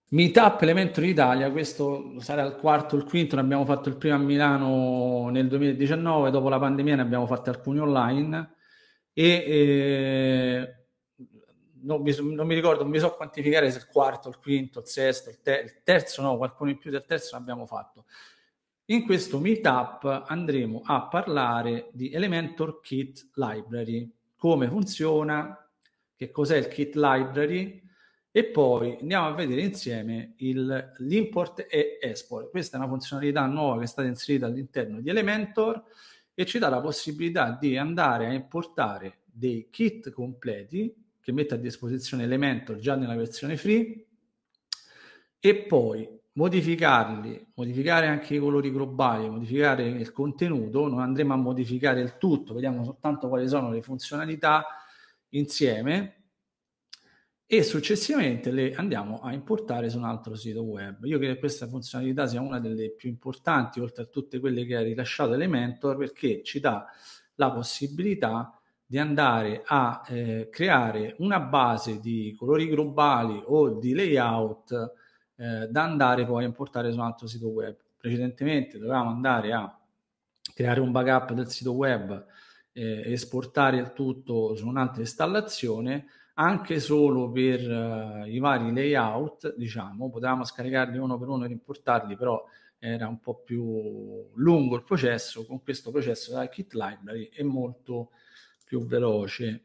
Meetup Elementor Italia, questo sarà il quarto o il quinto, ne abbiamo fatto il primo a Milano nel 2019, dopo la pandemia ne abbiamo fatti alcuni online e non mi ricordo, non mi so quantificare se il quarto, il quinto, il sesto, il terzo no, qualcuno in più del terzo l'abbiamo fatto. In questo meetup andremo a parlare di Elementor Kit Library, come funziona, che cos'è il Kit Library e poi andiamo a vedere insieme l'import e export. Questa è una funzionalità nuova che è stata inserita all'interno di Elementor e ci dà la possibilità di andare a importare dei kit completi che mette a disposizione Elementor già nella versione free e poi modificarli, modificare anche i colori globali, modificare il contenuto. Non andremo a modificare il tutto, vediamo soltanto quali sono le funzionalità insieme e successivamente le andiamo a importare su un altro sito web. Io credo che questa funzionalità sia una delle più importanti, oltre a tutte quelle che ha rilasciato Elementor, perché ci dà la possibilità di andare a creare una base di colori globali o di layout da andare poi a importare su un altro sito web. Precedentemente dovevamo andare a creare un backup del sito web, esportare il tutto su un'altra installazione, anche solo per i vari layout, diciamo, potevamo scaricarli uno per uno e importarli, però era un po' più lungo il processo. Con questo processo della Kit Library è molto più veloce.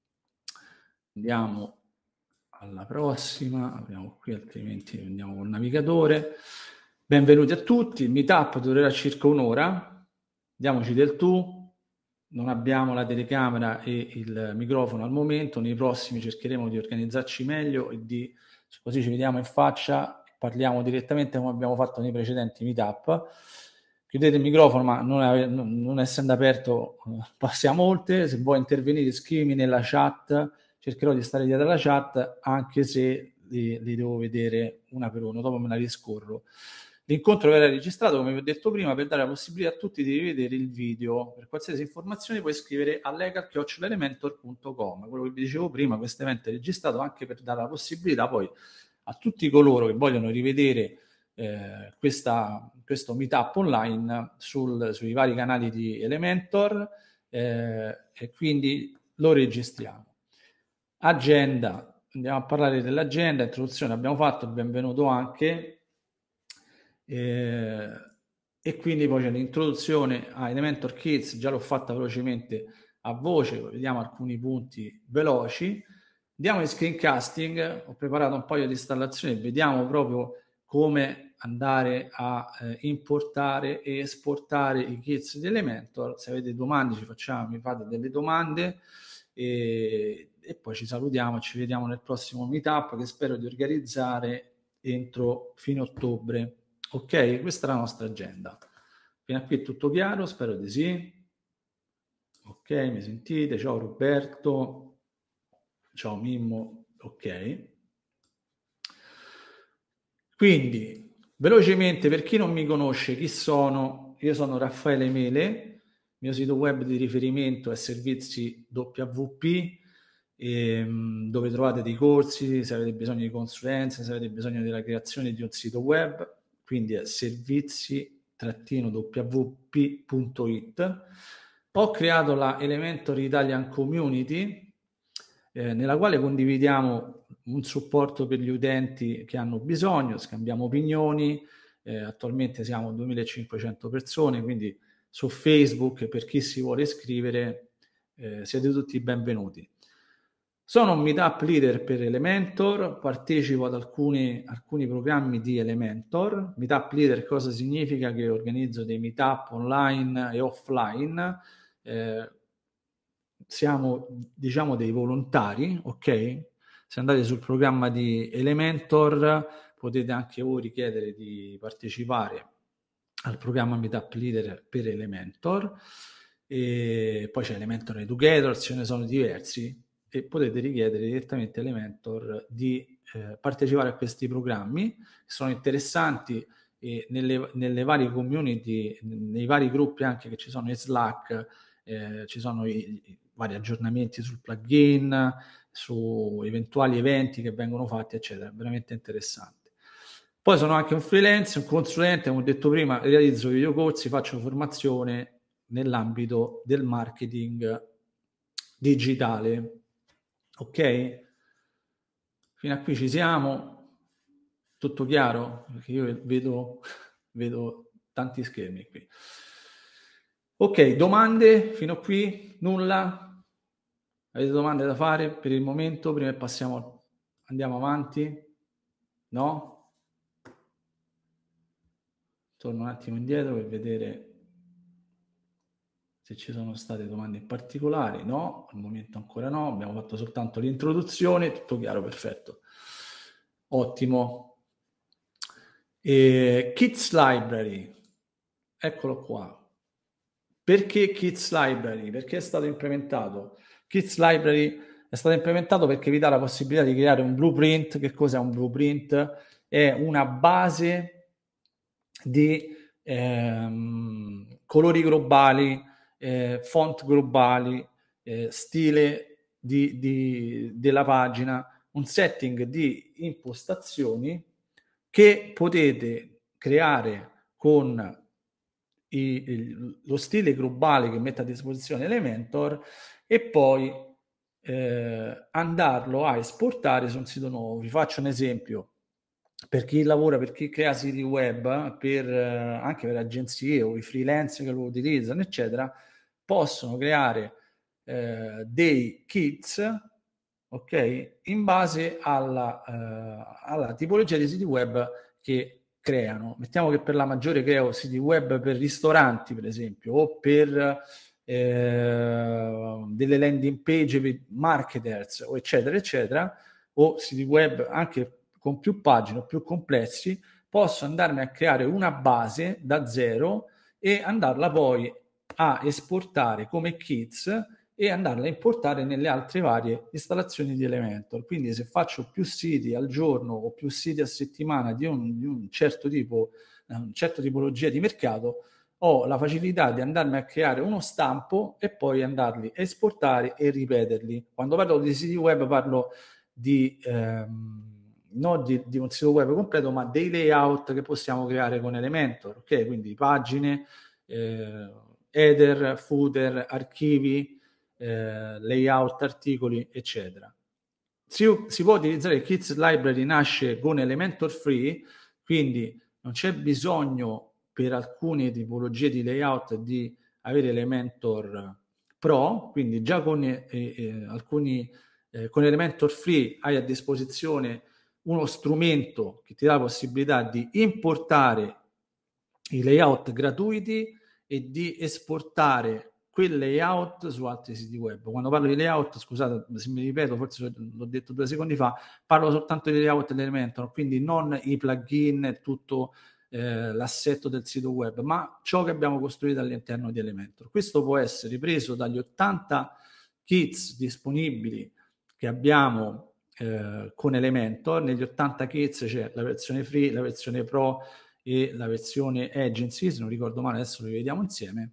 Andiamo alla prossima, apriamo qui, altrimenti andiamo col navigatore. Benvenuti a tutti, il meetup durerà circa un'ora, diamoci del tu, non abbiamo la telecamera e il microfono al momento, nei prossimi cercheremo di organizzarci meglio e così ci vediamo in faccia, parliamo direttamente come abbiamo fatto nei precedenti meetup. Chiudete il microfono, ma non essendo aperto passiamo oltre. Se vuoi intervenire scrivimi nella chat, cercherò di stare dietro alla chat, anche se li devo vedere una per una, dopo me la riscorro. L'incontro verrà registrato, come vi ho detto prima, per dare la possibilità a tutti di rivedere il video. Per qualsiasi informazione puoi scrivere a legal@elementor.com. Quello che vi dicevo prima, questo evento è registrato anche per dare la possibilità poi a tutti coloro che vogliono rivedere questo meetup online sui vari canali di Elementor e quindi lo registriamo. Agenda, andiamo a parlare dell'agenda, introduzione abbiamo fatto, il benvenuto anche e quindi poi c'è l'introduzione a Elementor Kids, già l'ho fatta velocemente a voce, vediamo alcuni punti veloci. Andiamo in screencasting, ho preparato un paio di installazioni, vediamo proprio come andare a importare e esportare i kits di Elementor. Se avete domande mi fate delle domande e poi ci salutiamo, ci vediamo nel prossimo meetup che spero di organizzare entro fine ottobre. Ok, questa è la nostra agenda. Fino a qui è tutto chiaro? Spero di sì. Ok, mi sentite? Ciao Roberto. Ciao Mimmo. Ok. Quindi, velocemente, per chi non mi conosce, chi sono? Io sono Raffaele Mele, mio sito web di riferimento è Servizi WP, dove trovate dei corsi, se avete bisogno di consulenza, se avete bisogno della creazione di un sito web, quindi è servizi-wp.it. Ho creato la Elementor Italian Community, nella quale condividiamo un supporto per gli utenti che hanno bisogno, scambiamo opinioni, attualmente siamo 2500 persone, quindi su Facebook per chi si vuole iscrivere siete tutti benvenuti. Sono un meetup leader per Elementor, partecipo ad alcuni programmi di Elementor. Meetup leader cosa significa? Che organizzo dei meetup online e offline. Siamo, diciamo, dei volontari, ok? Se andate sul programma di Elementor potete anche voi richiedere di partecipare al programma Meetup Leader per Elementor e poi c'è Elementor Educator, ce ne sono diversi e potete richiedere direttamente a Elementor di partecipare a questi programmi che sono interessanti e nelle varie community, nei vari gruppi anche che ci sono in Slack, ci sono i vari aggiornamenti sul plugin, su eventuali eventi che vengono fatti, eccetera. Veramente interessante. Poi sono anche un freelance, un consulente, come ho detto prima, realizzo videocorsi, faccio formazione nell'ambito del marketing digitale. Ok? Fino a qui ci siamo? Tutto chiaro? Perché io vedo tanti schermi qui. Ok, domande fino a qui? Nulla? Avete domande da fare per il momento? Prima che andiamo avanti? No? Torno un attimo indietro per vedere se ci sono state domande in particolare. No, al momento ancora no, abbiamo fatto soltanto l'introduzione, tutto chiaro, perfetto. Ottimo. Kids Library, eccolo qua. Perché Kids Library? Perché è stato implementato? Kids Library è stato implementato perché vi dà la possibilità di creare un blueprint. Che cos'è un blueprint? È una base di colori globali, font globali, stile della pagina, un setting di impostazioni che potete creare con lo stile globale che mette a disposizione Elementor e poi andarlo a esportare su un sito nuovo. Vi faccio un esempio. Per chi lavora, per chi crea siti web, anche per agenzie o i freelance che lo utilizzano, eccetera, possono creare dei kits, ok, in base alla tipologia di siti web che creano. Mettiamo che per la maggiore creo siti web per ristoranti, per esempio, o per delle landing page per marketers, o eccetera, eccetera, o siti web anche con più pagine o più complessi, posso andarmi a creare una base da zero e andarla poi a esportare come kits e andarla a importare nelle altre varie installazioni di Elementor. Quindi se faccio più siti al giorno o più siti a settimana di un certo tipo, una certa tipologia di mercato, ho la facilità di andarmi a creare uno stampo e poi andarli a esportare e ripeterli. Quando parlo di siti web parlo di non di un sito web completo, ma dei layout che possiamo creare con Elementor, ok? Quindi pagine, header, footer, archivi, layout, articoli, eccetera. Si può utilizzare il Kids Library, nasce con Elementor Free, quindi non c'è bisogno per alcune tipologie di layout di avere Elementor Pro, quindi già con con Elementor Free hai a disposizione uno strumento che ti dà la possibilità di importare i layout gratuiti e di esportare quel layout su altri siti web. Quando parlo di layout, scusate se mi ripeto, forse l'ho detto 2 secondi fa, parlo soltanto di layout dell'Elementor, quindi non i plugin e tutto l'assetto del sito web, ma ciò che abbiamo costruito all'interno di Elementor. Questo può essere preso dagli 80 kits disponibili che abbiamo con Elementor. Negli 80 kits c'è la versione free, la versione pro e la versione agency, se non ricordo male, adesso li vediamo insieme,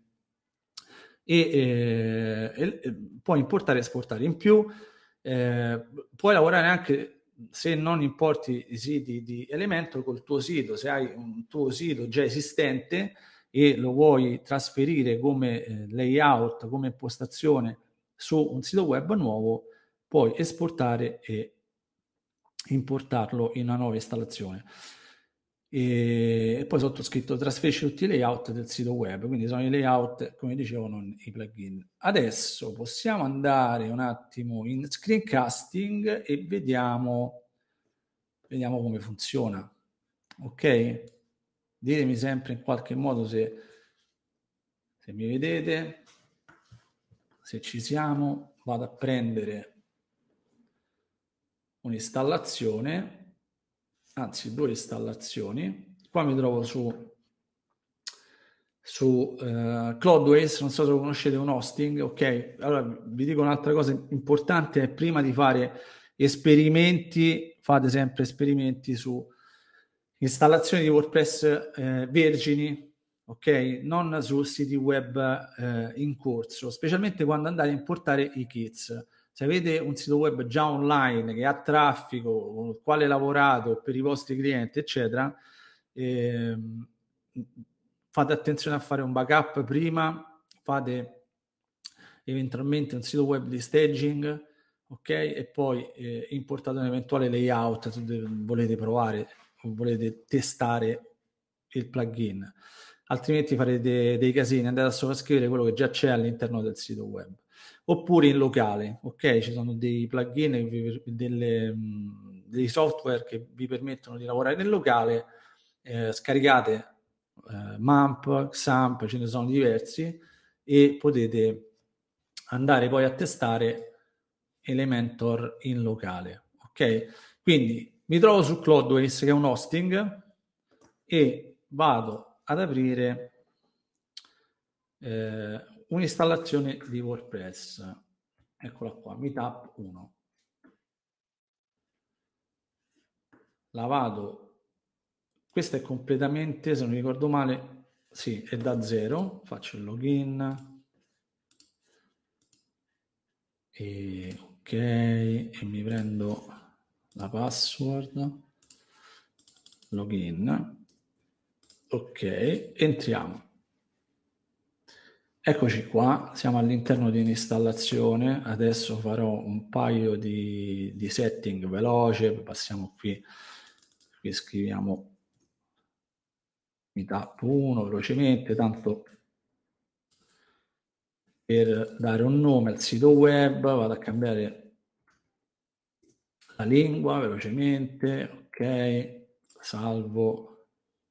e puoi importare e esportare. In più puoi lavorare anche, se non importi i siti di Elementor, col tuo sito. Se hai un tuo sito già esistente e lo vuoi trasferire come layout, come impostazione su un sito web nuovo, puoi esportare e importarlo in una nuova installazione. E poi sottoscritto trasferisce tutti i layout del sito web, quindi sono i layout, come dicevo, non i plugin. Adesso possiamo andare un attimo in screencasting e vediamo come funziona. Ok? Ditemi sempre in qualche modo se mi vedete, se ci siamo. Vado a prendere un'installazione, anzi 2 installazioni. Qua mi trovo su Cloudways, non so se lo conoscete, un hosting, ok? Allora vi dico un'altra cosa importante: prima di fare esperimenti, fate sempre esperimenti su installazioni di WordPress vergini, ok? Non su siti web in corso, specialmente quando andate a importare i kits. Se avete un sito web già online che ha traffico, con il quale lavorate per i vostri clienti, eccetera, fate attenzione a fare un backup prima, fate eventualmente un sito web di staging, ok? E poi importate un eventuale layout se volete provare o volete testare il plugin, altrimenti farete dei casini, andate a sovrascrivere quello che già c'è all'interno del sito web. Oppure in locale, ok? Ci sono dei plugin, dei software che vi permettono di lavorare nel locale, scaricate MAMP, XAMPP, ce ne sono diversi, e potete andare poi a testare Elementor in locale, ok? Quindi mi trovo su Cloudways, che è un hosting, e vado ad aprire un'installazione di WordPress. Eccola qua, Meetup 1. La vado, questa è completamente, se non ricordo male, sì, è da zero. Faccio il login. E ok, e mi prendo la password, login, ok, entriamo. Eccoci qua, siamo all'interno di un'installazione. Adesso farò un paio di setting veloce. Passiamo qui scriviamo Meetup 1 velocemente, tanto per dare un nome al sito web. Vado a cambiare la lingua velocemente, ok, salvo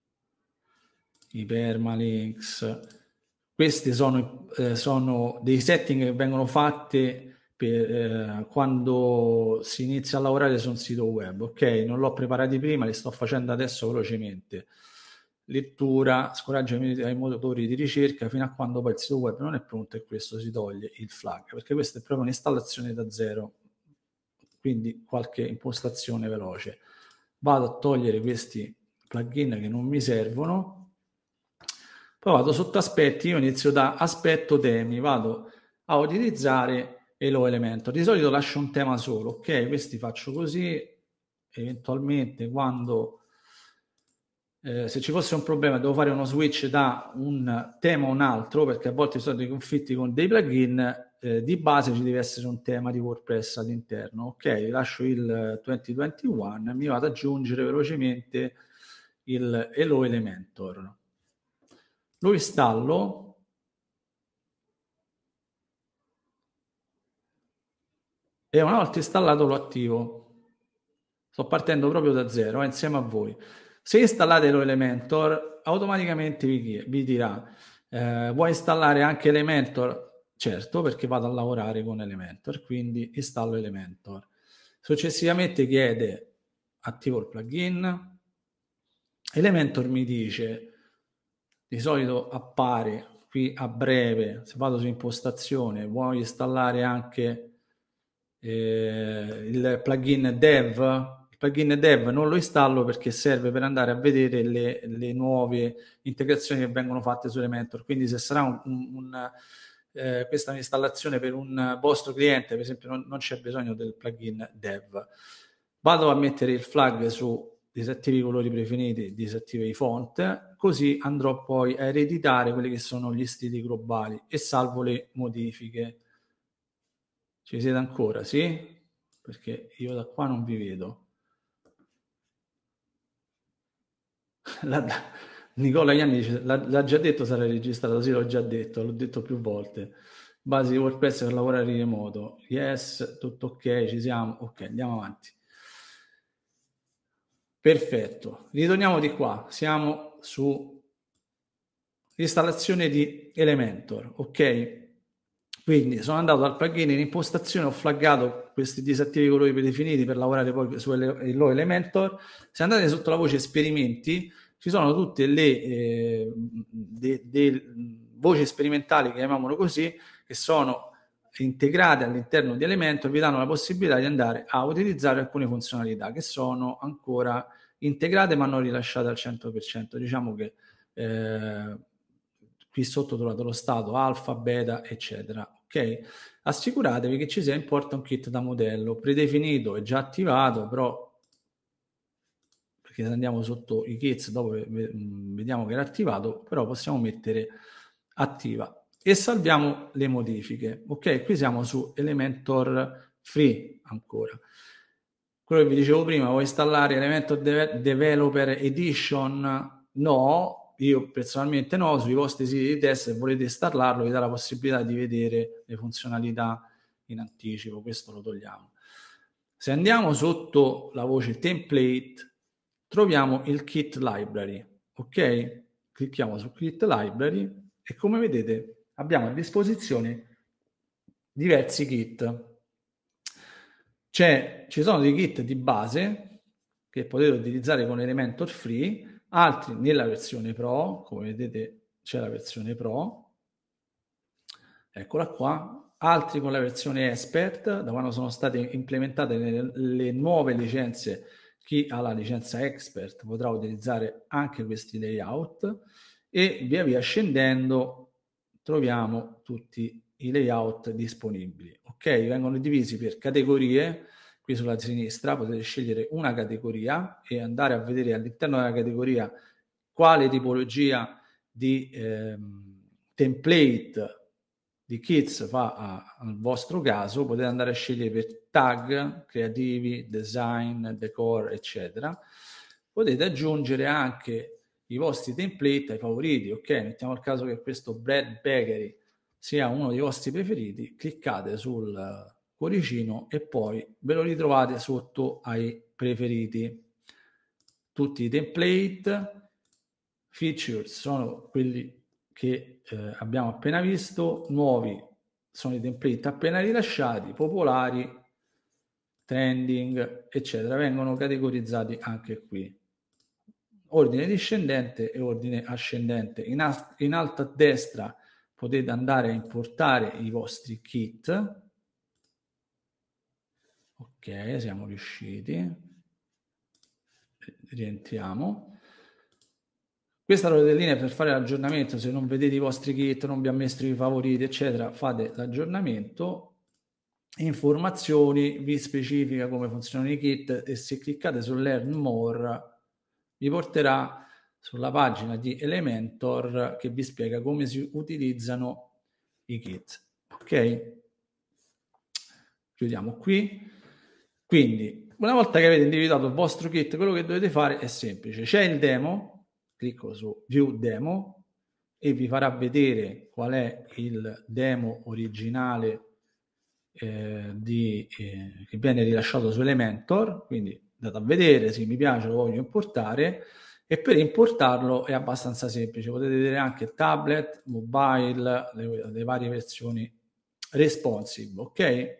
i permalinks. Questi sono dei setting che vengono fatti per quando si inizia a lavorare su un sito web, ok? Non l'ho preparati prima, li sto facendo adesso velocemente. Lettura, scoraggiamento ai motori di ricerca fino a quando poi il sito web non è pronto, e questo si toglie il flag, perché questa è proprio un'installazione da zero, quindi qualche impostazione veloce. Vado a togliere questi plugin che non mi servono. Poi vado sotto aspetti, io inizio da aspetto temi, vado a utilizzare Hello Elementor. Di solito lascio un tema solo, ok? Questi faccio così, eventualmente quando se ci fosse un problema devo fare uno switch da un tema a un altro, perché a volte ci sono dei conflitti con dei plugin, di base ci deve essere un tema di WordPress all'interno, ok? Lascio il 2021, mi vado ad aggiungere velocemente il Hello Elementor. Lo installo e una volta installato lo attivo. Sto partendo proprio da zero, insieme a voi. Se installate lo Elementor, automaticamente vi dirà vuoi installare anche Elementor? Certo, perché vado a lavorare con Elementor, quindi installo Elementor. Successivamente chiede attivo il plugin. Elementor mi dice, di solito appare qui a breve, se vado su impostazione, vuoi installare anche il plugin dev? Il plugin dev non lo installo perché serve per andare a vedere le nuove integrazioni che vengono fatte su Elementor, quindi se sarà questa è un'installazione per un vostro cliente, per esempio, non c'è bisogno del plugin dev. Vado a mettere il flag su disattivi i colori preferiti, disattiva i font, così andrò poi a ereditare quelli che sono gli stili globali e salvo le modifiche. Ci siete ancora, sì? Perché io da qua non vi vedo. Nicola Ianni dice, l'ha già detto, sarà registrato, sì, l'ho già detto, l'ho detto più volte. Base di WordPress per lavorare in remoto. Yes, tutto ok, ci siamo. Ok, andiamo avanti. Perfetto, ritorniamo di qua, siamo su installazione di Elementor, ok? Quindi sono andato dal plugin in impostazione, ho flaggato questi disattivi colori predefiniti per lavorare poi su Hello Elementor. Se andate sotto la voce esperimenti, ci sono tutte le voci sperimentali, chiamiamolo così, che sono integrate all'interno di Elementor, vi danno la possibilità di andare a utilizzare alcune funzionalità che sono ancora integrate ma non rilasciate al 100%. Diciamo che qui sotto trovate lo stato alfa, beta, eccetera, ok? assicuratevi che ci sia importa un kit da modello predefinito, è già attivato, però perché se andiamo sotto i kits dopo vediamo che era attivato, però possiamo mettere attiva e salviamo le modifiche. Ok, qui siamo su Elementor Free ancora. Quello che vi dicevo prima, vuoi installare Elementor Developer Edition? No, io personalmente no, sui vostri siti di test se volete installarlo vi dà la possibilità di vedere le funzionalità in anticipo, questo lo togliamo. Se andiamo sotto la voce template troviamo il kit library, ok? Clicchiamo su kit library e come vedete abbiamo a disposizione diversi kit. Ci sono dei kit di base che potete utilizzare con Elementor Free, altri nella versione Pro, come vedete c'è la versione Pro, eccola qua, altri con la versione Expert, da quando sono state implementate le nuove licenze, chi ha la licenza Expert potrà utilizzare anche questi layout e via via scendendo troviamo tutti i layout disponibili. Ok, vengono divisi per categorie. Qui sulla sinistra potete scegliere una categoria e andare a vedere all'interno della categoria quale tipologia di template di kits fa al vostro caso. Potete andare a scegliere per tag, creativi, design, decor, eccetera. Potete aggiungere anche i vostri template ai favoriti. Ok, mettiamo il caso che questo Bread Bakery sia uno dei vostri preferiti, cliccate sul cuoricino e poi ve lo ritrovate sotto ai preferiti. Tutti i template, features sono quelli che abbiamo appena visto, nuovi sono i template appena rilasciati, popolari, trending, eccetera, vengono categorizzati anche qui. Ordine discendente e ordine ascendente. In alto a destra potete andare a importare i vostri kit. Ok, siamo riusciti. Rientriamo. Questa rotelina è per fare l'aggiornamento. Se non vedete i vostri kit, non vi ha messo i favoriti, eccetera, fate l'aggiornamento. Informazioni vi specifica come funzionano i kit e se cliccate su Learn More vi porterà sulla pagina di Elementor che vi spiega come si utilizzano i kit. Ok? Chiudiamo qui. Quindi, una volta che avete individuato il vostro kit, quello che dovete fare è semplice. C'è il demo, clicco su View Demo e vi farà vedere qual è il demo originale che viene rilasciato su Elementor. Quindi andate a vedere, se mi piace lo voglio importare e per importarlo è abbastanza semplice. Potete vedere anche tablet, mobile, le varie versioni responsive, ok?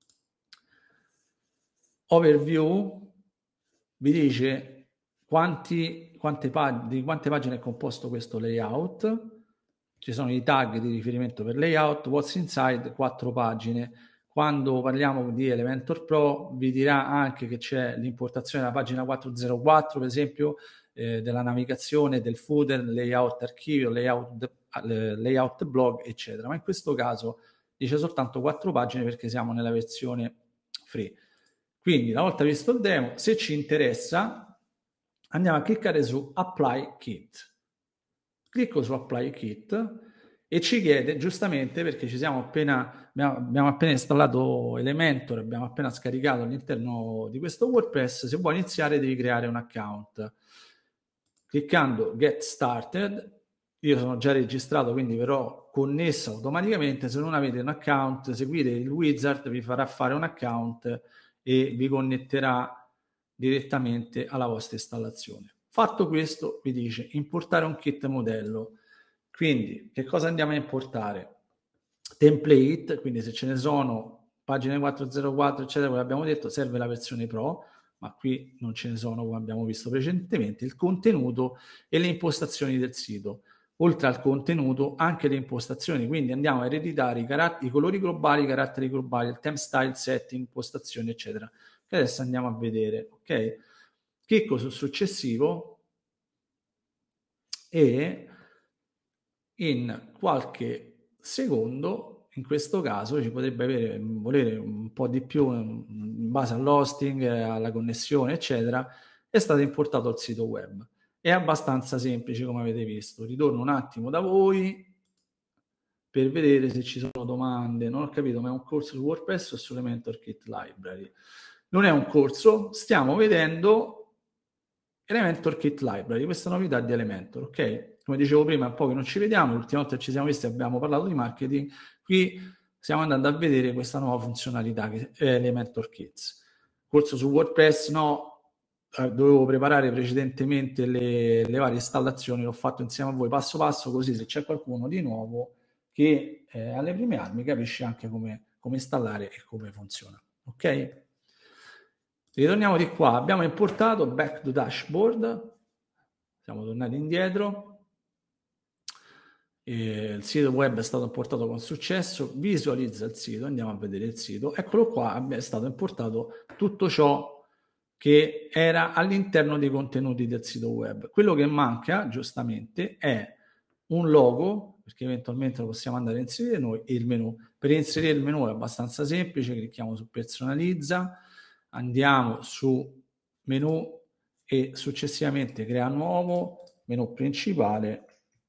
Overview vi dice di quante pagine è composto questo layout. Ci sono i tag di riferimento per layout, what's inside, 4 pagine. Quando parliamo di Elementor Pro vi dirà anche che c'è l'importazione della pagina 404, per esempio, della navigazione, del footer, layout archivio, layout blog, eccetera. Ma in questo caso dice soltanto 4 pagine perché siamo nella versione free. Quindi, una volta visto il demo, se ci interessa, andiamo a cliccare su Apply Kit. Clicco su Apply Kit e ci chiede, giustamente, perché abbiamo appena installato Elementor, abbiamo appena scaricato all'interno di questo WordPress, se vuoi iniziare devi creare un account. Cliccando Get Started, io sono già registrato, quindi verrò connesso automaticamente. Se non avete un account, seguite il wizard, vi farà fare un account e vi connetterà direttamente alla vostra installazione. Fatto questo, vi dice importare un kit modello. Quindi, che cosa andiamo a importare? Template, quindi se ce ne sono pagine 404, eccetera, come abbiamo detto, serve la versione Pro, ma qui non ce ne sono come abbiamo visto precedentemente, il contenuto e le impostazioni del sito. Oltre al contenuto, anche le impostazioni, quindi andiamo a ereditare i colori globali, i caratteri globali, il theme style, setting, impostazioni, eccetera. Che adesso andiamo a vedere, ok? Clicco sul successivo e in qualche secondo in questo caso ci potrebbe volere un po' di più in base all'hosting, alla connessione, eccetera. È stato importato al sito web. È abbastanza semplice, come avete visto. Ritorno un attimo da voi per vedere se ci sono domande. Non ho capito, ma è un corso su WordPress o su Elementor Kit Library? Non è un corso, stiamo vedendo Elementor Kit Library, questa novità di Elementor, ok? Come dicevo prima, è un po' che non ci vediamo, l'ultima volta che ci siamo visti abbiamo parlato di marketing, qui stiamo andando a vedere questa nuova funzionalità che è Elementor Kits. Corso su WordPress no, dovevo preparare precedentemente le varie installazioni, l'ho fatto insieme a voi passo passo, così se c'è qualcuno di nuovo che alle prime armi capisce anche come installare e come funziona. Ok? Ritorniamo di qua, abbiamo importato back to dashboard, siamo tornati indietro, il sito web è stato importato con successo, visualizza il sito, andiamo a vedere il sito, eccolo qua, è stato importato tutto ciò che era all'interno dei contenuti del sito web. Quello che manca, giustamente, è un logo, perché eventualmente lo possiamo andare a inserire noi, e il menu. Per inserire il menu è abbastanza semplice, clicchiamo su personalizza, andiamo su menu e successivamente crea nuovo, menu principale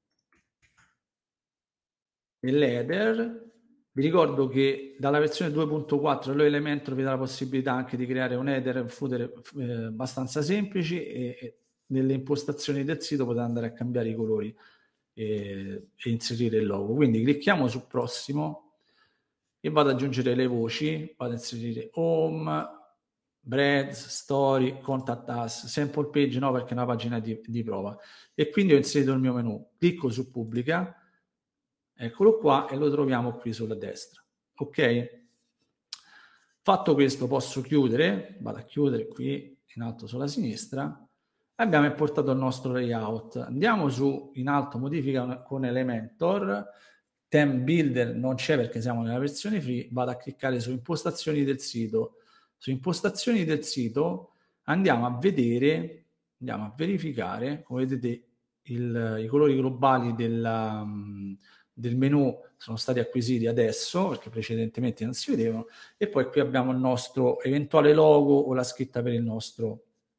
e l'header. Vi ricordo che dalla versione 2.4 Elementor vi dà la possibilità anche di creare un header e un footer abbastanza semplici e nelle impostazioni del sito potete andare a cambiare i colori e inserire il logo. Quindi clicchiamo su prossimo e vado ad aggiungere le voci, vado a inserire home, breads, story, contact us, sample page no perché è una pagina di prova, e quindi ho inserito il mio menu, clicco su pubblica, eccolo qua e lo troviamo qui sulla destra. Ok? Fatto questo posso chiudere, vado a chiudere qui in alto sulla sinistra. Abbiamo importato il nostro layout. Andiamo su in alto modifica con Elementor, theme builder non c'è perché siamo nella versione free, vado a cliccare su impostazioni del sito. Su impostazioni del sito andiamo a vedere, andiamo a verificare, come vedete i colori globali del menu sono stati acquisiti adesso perché precedentemente non si vedevano, e poi qui abbiamo il nostro eventuale logo o la scritta per il nostro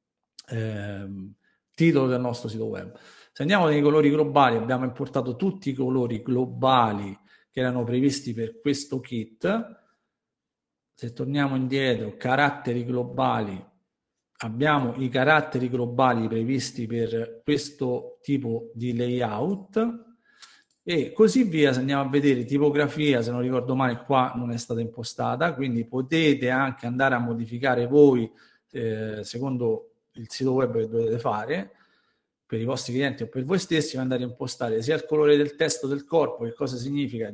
titolo del nostro sito web. Se andiamo nei colori globali, abbiamo importato tutti i colori globali che erano previsti per questo kit. Se torniamo indietro, caratteri globali, abbiamo i caratteri globali previsti per questo tipo di layout e così via. Se andiamo a vedere tipografia, se non ricordo male qua non è stata impostata, quindi potete anche andare a modificare voi secondo il sito web che dovete fare per i vostri clienti o per voi stessi, andare a impostare sia il colore del testo del corpo, che cosa significa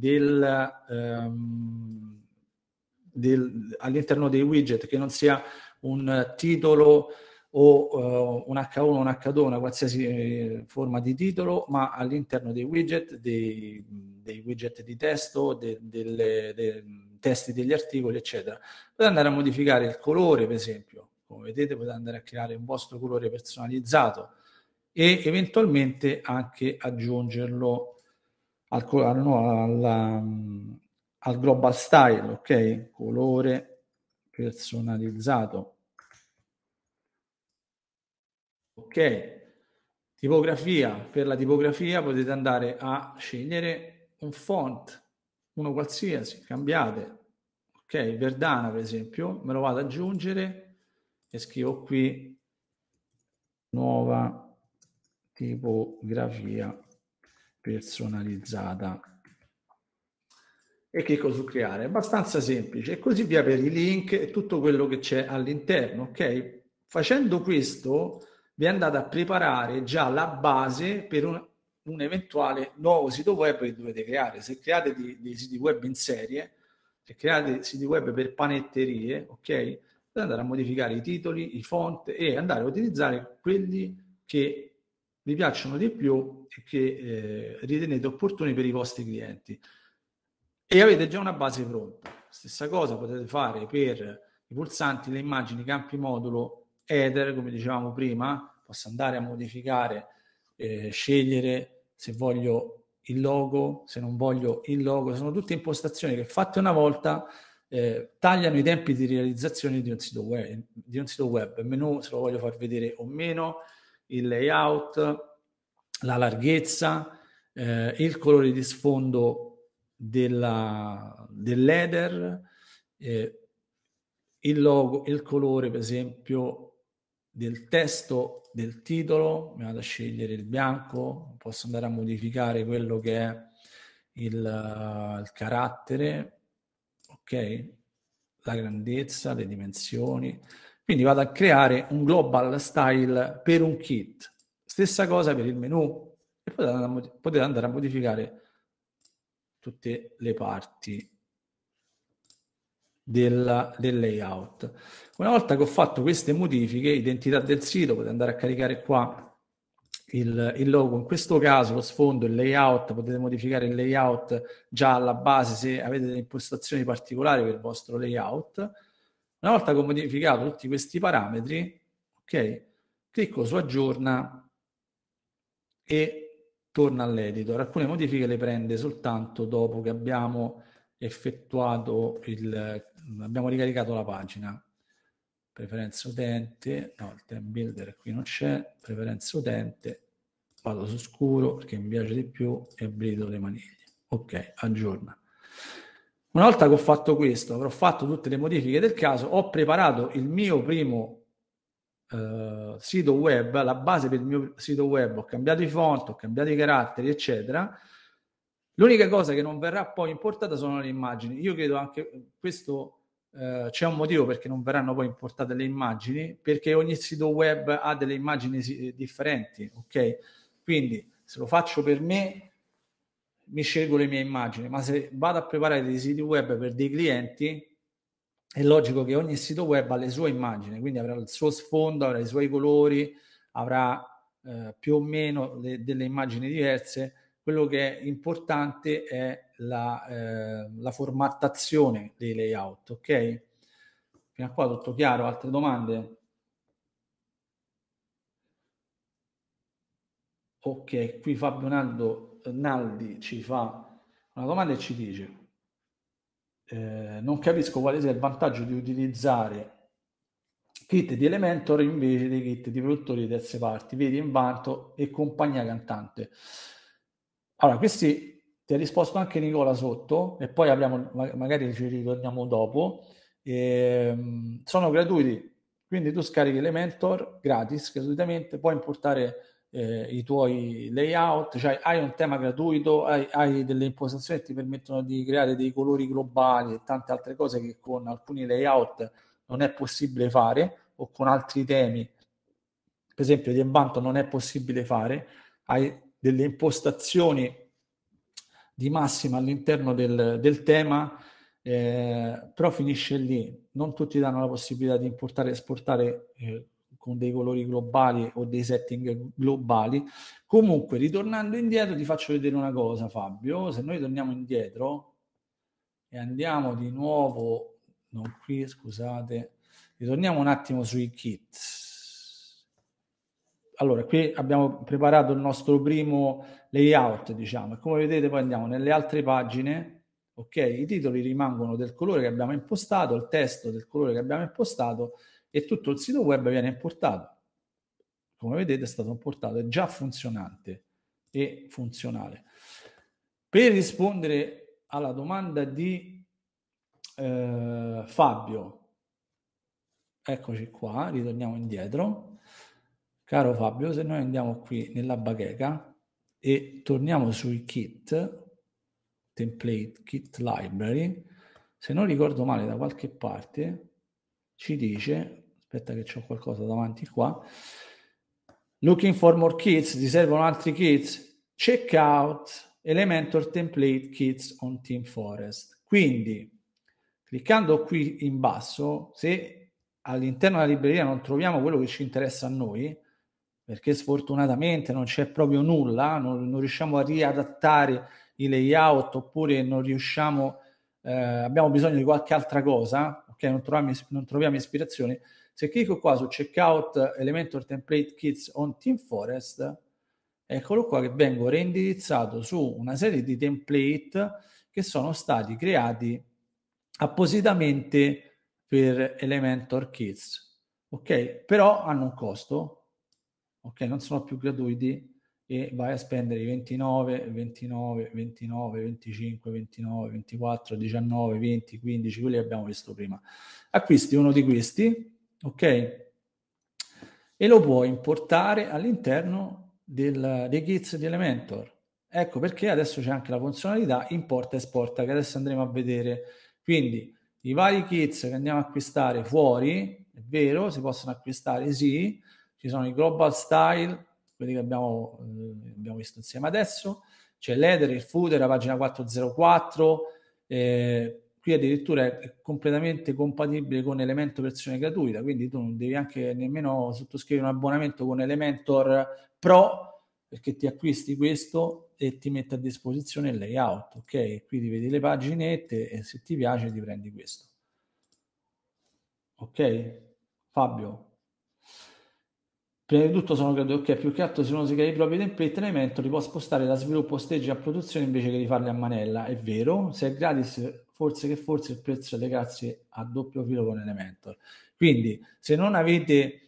all'interno dei widget, che non sia un titolo o un H1 o un H2, una qualsiasi forma di titolo, ma all'interno dei widget, dei widget di testo, dei testi degli articoli, eccetera. Potete andare a modificare il colore, per esempio, come vedete potete andare a creare un vostro colore personalizzato e eventualmente anche aggiungerlo al global style, ok? Colore personalizzato. Ok, tipografia. Per la tipografia potete andare a scegliere un font, uno qualsiasi, cambiate. Ok, Verdana per esempio, me lo vado ad aggiungere e scrivo qui nuova tipografia personalizzata e clicco su creare. È abbastanza semplice, e così via per i link e tutto quello che c'è all'interno. Ok, facendo questo vi andate a preparare già la base per un eventuale nuovo sito web che dovete creare. Se create dei siti web in serie, se create siti web per panetterie, ok, potete andare a modificare i titoli, i font e andare a utilizzare quelli che vi piacciono di più e che ritenete opportuni per i vostri clienti. E avete già una base pronta. Stessa cosa potete fare per i pulsanti, le immagini, i campi modulo, header, come dicevamo prima. Posso andare a modificare, scegliere se voglio il logo, se non voglio il logo, sono tutte impostazioni che fatte una volta tagliano i tempi di realizzazione di un sito web, il menu se lo voglio far vedere o meno, il layout, la larghezza, il colore di sfondo dell'header, il logo, il colore per esempio del testo del titolo, mi vado a scegliere il bianco, posso andare a modificare quello che è il carattere, ok, la grandezza, le dimensioni, quindi vado a creare un global style per un kit. Stessa cosa per il menu, e potete andare a modificare tutte le parti del layout. Una volta che ho fatto queste modifiche, identità del sito, potete andare a caricare qua il logo, in questo caso lo sfondo, il layout, potete modificare il layout già alla base se avete delle impostazioni particolari per il vostro layout. Una volta che ho modificato tutti questi parametri, ok, clicco su aggiorna e torna all'editor. Alcune modifiche le prende soltanto dopo che abbiamo effettuato abbiamo ricaricato la pagina. Preferenza utente, no, il theme builder qui non c'è, preferenza utente, vado su scuro perché mi piace di più e abilito le maniglie. Ok, aggiorna. Una volta che ho fatto questo, avrò fatto tutte le modifiche del caso, ho preparato il mio primo sito web, la base per il mio sito web, ho cambiato i font, ho cambiato i caratteri, eccetera. L'unica cosa che non verrà poi importata sono le immagini. Io credo anche questo c'è un motivo perché non verranno poi importate le immagini, perché ogni sito web ha delle immagini differenti, ok? Quindi se lo faccio per me mi scelgo le mie immagini, ma se vado a preparare dei siti web per dei clienti è logico che ogni sito web ha le sue immagini, quindi avrà il suo sfondo, avrà i suoi colori, avrà più o meno delle immagini diverse. Quello che è importante è la formattazione dei layout, ok? Fino a qua tutto chiaro? Altre domande? Ok, qui Fabio Naldi ci fa una domanda e ci dice non capisco quale sia il vantaggio di utilizzare kit di Elementor invece dei kit di produttori di terze parti, vedi Invanto e compagnia cantante. Allora, questi ti ha risposto anche Nicola sotto e poi apriamo, magari ci ritorniamo dopo. Sono gratuiti, quindi tu scarichi Elementor gratis, gratuitamente, puoi importare i tuoi layout, cioè hai un tema gratuito, hai delle impostazioni che ti permettono di creare dei colori globali e tante altre cose che con alcuni layout non è possibile fare, o con altri temi, per esempio di Envanto non è possibile fare, hai delle impostazioni di massima all'interno del tema, però finisce lì. Non tutti danno la possibilità di importare e esportare con dei colori globali o dei setting globali. Comunque, ritornando indietro, ti faccio vedere una cosa, Fabio. Se noi torniamo indietro e andiamo di nuovo, non qui, scusate, ritorniamo un attimo sui kit. Allora, qui abbiamo preparato il nostro primo layout, diciamo, e come vedete poi andiamo nelle altre pagine, ok? I titoli rimangono del colore che abbiamo impostato, il testo del colore che abbiamo impostato e tutto il sito web viene importato. Come vedete è stato importato, è già funzionante e funzionale. Per rispondere alla domanda di Fabio, eccoci qua, ritorniamo indietro. Caro Fabio, se noi andiamo qui nella bacheca e torniamo sui kit, template, kit library, se non ricordo male da qualche parte ci dice, aspetta che c'ho qualcosa davanti qua, looking for more kits, ti servono altri kits? Check out Elementor template kits on TeamForest. Quindi, cliccando qui in basso, se all'interno della libreria non troviamo quello che ci interessa a noi, perché sfortunatamente non c'è proprio nulla, non riusciamo a riadattare i layout oppure non riusciamo, abbiamo bisogno di qualche altra cosa, ok? Non troviamo ispirazione. Se clicco qua su Checkout Elementor Template Kits on TeamForest, eccolo qua, che vengo reindirizzato su una serie di template che sono stati creati appositamente per Elementor Kids, ok? Però hanno un costo, ok? Non sono più gratuiti e vai a spendere 29, 29, 29, 25, 29, 24, 19, 20, 15, quelli che abbiamo visto prima. Acquisti uno di questi, ok? E lo puoi importare all'interno dei kits di Elementor. Ecco perché adesso c'è anche la funzionalità importa e esporta, che adesso andremo a vedere. Quindi i vari kits che andiamo a acquistare fuori, è vero, si possono acquistare, sì, ci sono i Global Style, quelli che abbiamo visto insieme adesso, c'è l'header, il footer, la pagina 404, qui addirittura è completamente compatibile con Elementor versione gratuita, quindi tu non devi anche nemmeno sottoscrivere un abbonamento con Elementor Pro, perché ti acquisti questo e ti mette a disposizione il layout, ok? Qui ti vedi le paginette e se ti piace ti prendi questo. Ok? Fabio? Prima di tutto sono credo che più che altro se uno si crea i propri template Elementor li può spostare da sviluppo stage a produzione invece che di farli a manella. È vero, se è gratis forse il prezzo è legarsi a doppio filo con Elementor. Quindi se non avete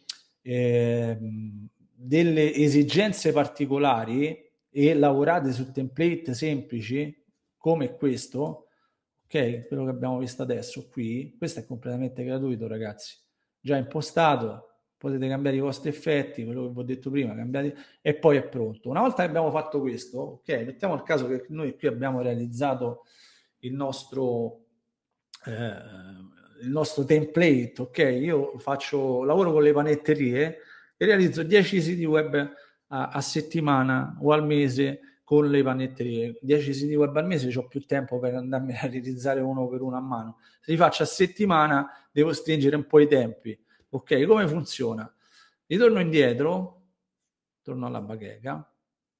delle esigenze particolari e lavorate su template semplici come questo, ok, quello che abbiamo visto adesso qui, questo è completamente gratuito ragazzi, già impostato, potete cambiare i vostri effetti, quello che vi ho detto prima, cambiate e poi è pronto. Una volta che abbiamo fatto questo, ok, mettiamo il caso che noi qui abbiamo realizzato il nostro template, ok, io lavoro con le panetterie e realizzo 10 siti web a settimana o al mese con le panetterie. 10 siti web al mese ho più tempo per andarmi a realizzare uno per uno a mano. Se li faccio a settimana devo stringere un po' i tempi. Ok, come funziona? Ritorno indietro, torno alla bacheca,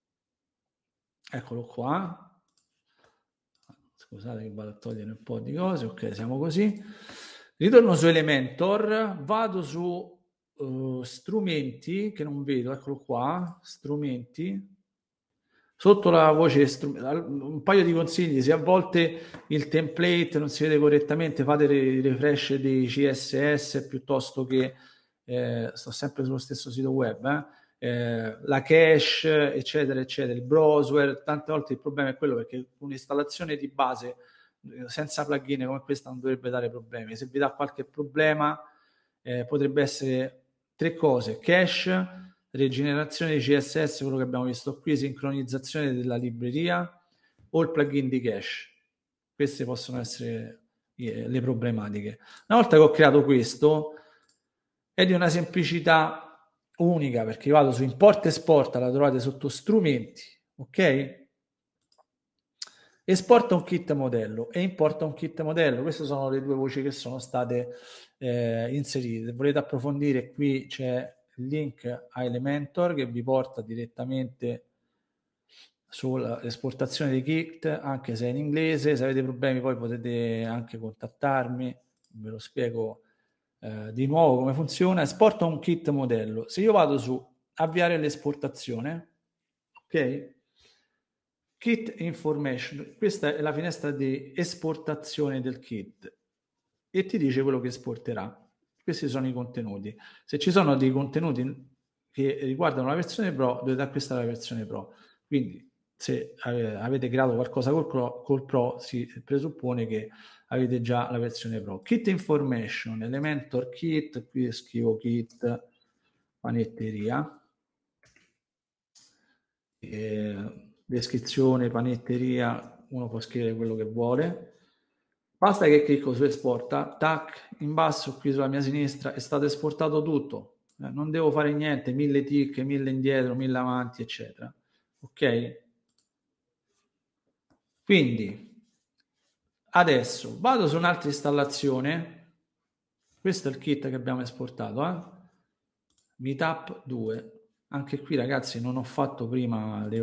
eccolo qua. Scusate che vado a togliere un po' di cose, ok, siamo così. Ritorno su Elementor, vado su strumenti, che non vedo, eccolo qua, strumenti. Sotto la voce un paio di consigli: se a volte il template non si vede correttamente fate refresh dei CSS piuttosto che sto sempre sullo stesso sito web la cache eccetera eccetera, il browser, tante volte il problema è quello, perché un'installazione di base senza plugin come questa non dovrebbe dare problemi. Se vi dà qualche problema potrebbe essere tre cose: cache, rigenerazione di CSS, quello che abbiamo visto qui, sincronizzazione della libreria o il plugin di cache. Queste possono essere le problematiche. Una volta che ho creato questo è di una semplicità unica, perché vado su import e esporta, la trovate sotto strumenti, ok? Esporta un kit modello e importa un kit modello. Queste sono le due voci che sono state inserite. Se volete approfondire, qui c'è il link a Elementor che vi porta direttamente sull'esportazione dei kit, anche se è in inglese. Se avete problemi poi potete anche contattarmi, ve lo spiego di nuovo come funziona. Esporta un kit modello. Se io vado su avviare l'esportazione, ok? Kit information, questa è la finestra di esportazione del kit e ti dice quello che esporterà. Questi sono i contenuti. Se ci sono dei contenuti che riguardano la versione Pro, dovete acquistare la versione Pro. Quindi se avete creato qualcosa col Pro, si presuppone che avete già la versione Pro. Kit information, Elementor kit, qui scrivo kit panetteria. Descrizione, panetteria, uno può scrivere quello che vuole. Basta che clicco su esporta, tac, in basso qui sulla mia sinistra è stato esportato tutto. Non devo fare niente, 1000 tick, 1000 indietro, 1000 avanti, eccetera. Ok? Quindi adesso vado su un'altra installazione. Questo è il kit che abbiamo esportato, Meetup 2. Anche qui ragazzi non ho fatto prima i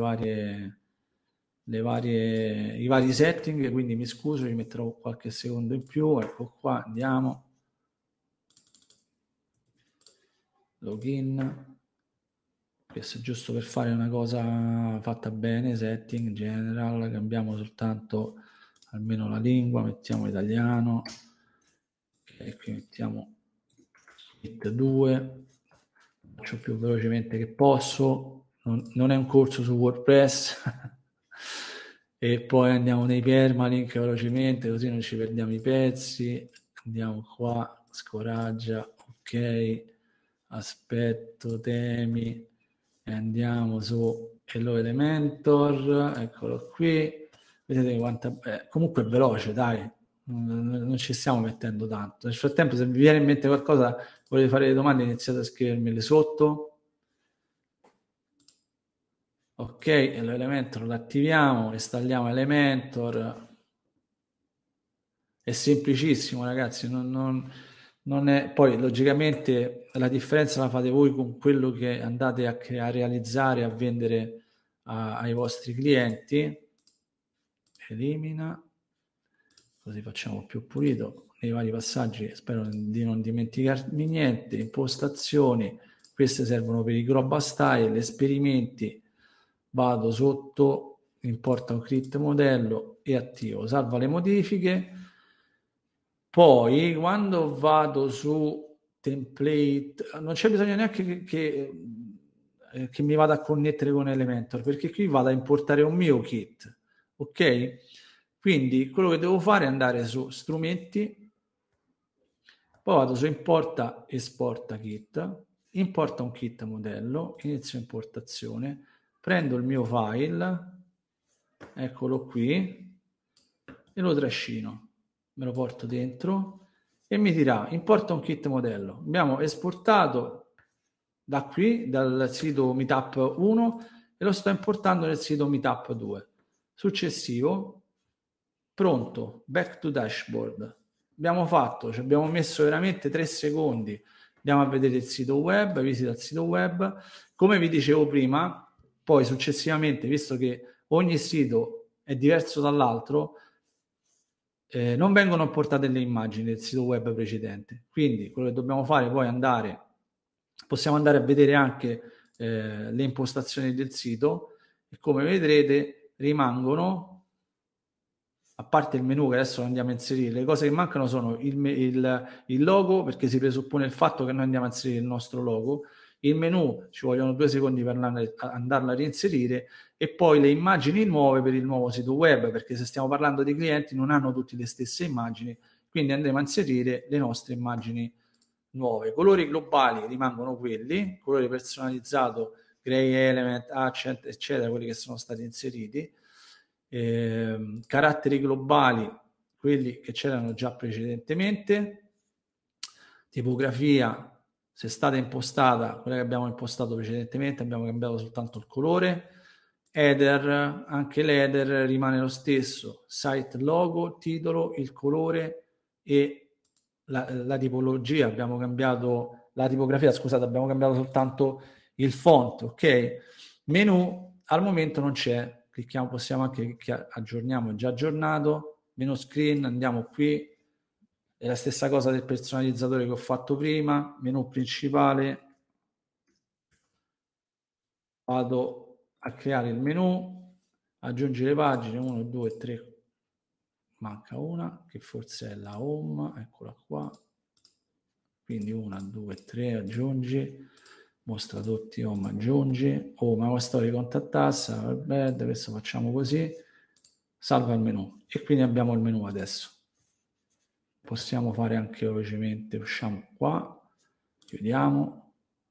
vari setting, quindi mi scuso, ci metterò qualche secondo in più. Ecco qua, andiamo, login, questo è giusto per fare una cosa fatta bene, setting, general, cambiamo soltanto almeno la lingua, mettiamo italiano, e qui mettiamo Git 2, faccio più velocemente che posso, non è un corso su WordPress, e poi andiamo nei permalink velocemente, così non ci perdiamo i pezzi, andiamo qua, scoraggia, ok, aspetto, temi, e andiamo su Hello Elementor, eccolo qui, vedete quanta, comunque è veloce, dai, non ci stiamo mettendo tanto. Nel frattempo, se vi viene in mente qualcosa, volete fare le domande, iniziate a scrivermele sotto. Ok, l'Elementor lo attiviamo, installiamo Elementor. È semplicissimo, ragazzi, non è... Poi, logicamente, la differenza la fate voi con quello che andate a realizzare, a vendere ai vostri clienti. Elimina, così facciamo più pulito nei vari passaggi, spero di non dimenticarmi niente. Impostazioni, queste servono per i global style, esperimenti, vado sotto, importa un crit modello e attivo, salva le modifiche. Poi quando vado su template, non c'è bisogno neanche che mi vada a connettere con Elementor, perché qui vado a importare un mio kit, ok? Quindi quello che devo fare è andare su strumenti, poi vado su importa, esporta kit, importa un kit modello, inizio importazione, prendo il mio file, eccolo qui, e lo trascino, me lo porto dentro e mi dirà importa un kit modello. Abbiamo esportato da qui, dal sito Meetup 1, e lo sto importando nel sito Meetup 2. Successivo, pronto, back to dashboard. Abbiamo fatto, ci abbiamo messo veramente 3 secondi, andiamo a vedere il sito web, visita il sito web. Come vi dicevo prima, poi successivamente, visto che ogni sito è diverso dall'altro, non vengono portate le immagini del sito web precedente. Quindi quello che dobbiamo fare poi è andare, possiamo andare a vedere anche le impostazioni del sito, e come vedrete rimangono, a parte il menu che adesso andiamo a inserire, le cose che mancano sono il logo, perché si presuppone il fatto che noi andiamo a inserire il nostro logo, il menu ci vogliono 2 secondi per andarla a reinserire, e poi le immagini nuove per il nuovo sito web, perché se stiamo parlando di clienti non hanno tutte le stesse immagini, quindi andremo a inserire le nostre immagini nuove. Colori globali rimangono quelli, colore personalizzato, gray element, accent, eccetera, quelli che sono stati inseriti. Caratteri globali, quelli che c'erano già precedentemente. Tipografia, se è stata impostata, quella che abbiamo impostato precedentemente, abbiamo cambiato soltanto il colore. Header, anche l'header rimane lo stesso, site logo, titolo, il colore e la tipologia, abbiamo cambiato la tipografia, scusate, abbiamo cambiato soltanto il font, ok? Menu al momento non c'è, clicchiamo, possiamo anche aggiorniamo, è già aggiornato, menu screen, andiamo qui, è la stessa cosa del personalizzatore che ho fatto prima, menu principale, vado a creare il menu, aggiungere pagine, 1, 2, 3, manca una, che forse è la home, eccola qua, quindi 1, 2, 3, aggiungi, mostra tutti, home, aggiungi, ma la storia contattassa, vabbè, adesso facciamo così, salva il menu, e quindi abbiamo il menu adesso. Possiamo fare anche velocemente, usciamo qua, chiudiamo,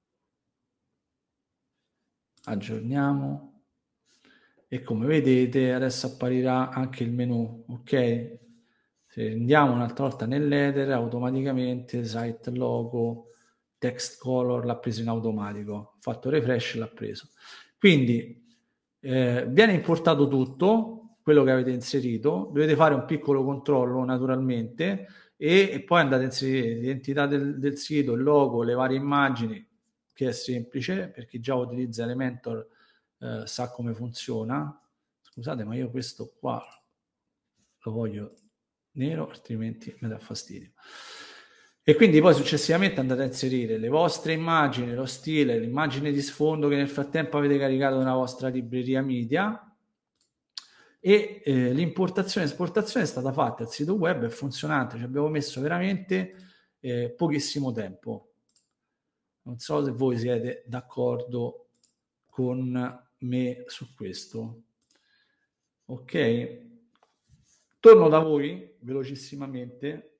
aggiorniamo, e come vedete adesso apparirà anche il menu, ok? Se andiamo un'altra volta nell'header, automaticamente site logo, text color l'ha preso in automatico, ho fatto refresh e l'ha preso. Quindi viene importato tutto quello che avete inserito, dovete fare un piccolo controllo naturalmente, e poi andate a inserire l'identità del sito, il logo, le varie immagini, che è semplice, per chi già utilizza Elementor sa come funziona. Scusate, ma io questo qua lo voglio nero, altrimenti mi dà fastidio. E quindi poi successivamente andate a inserire le vostre immagini, lo stile, l'immagine di sfondo che nel frattempo avete caricato nella vostra libreria media, e l'importazione e esportazione è stata fatta, il sito web è funzionante, ci abbiamo messo veramente pochissimo tempo. Non so se voi siete d'accordo con me su questo. Ok, torno da voi velocissimamente.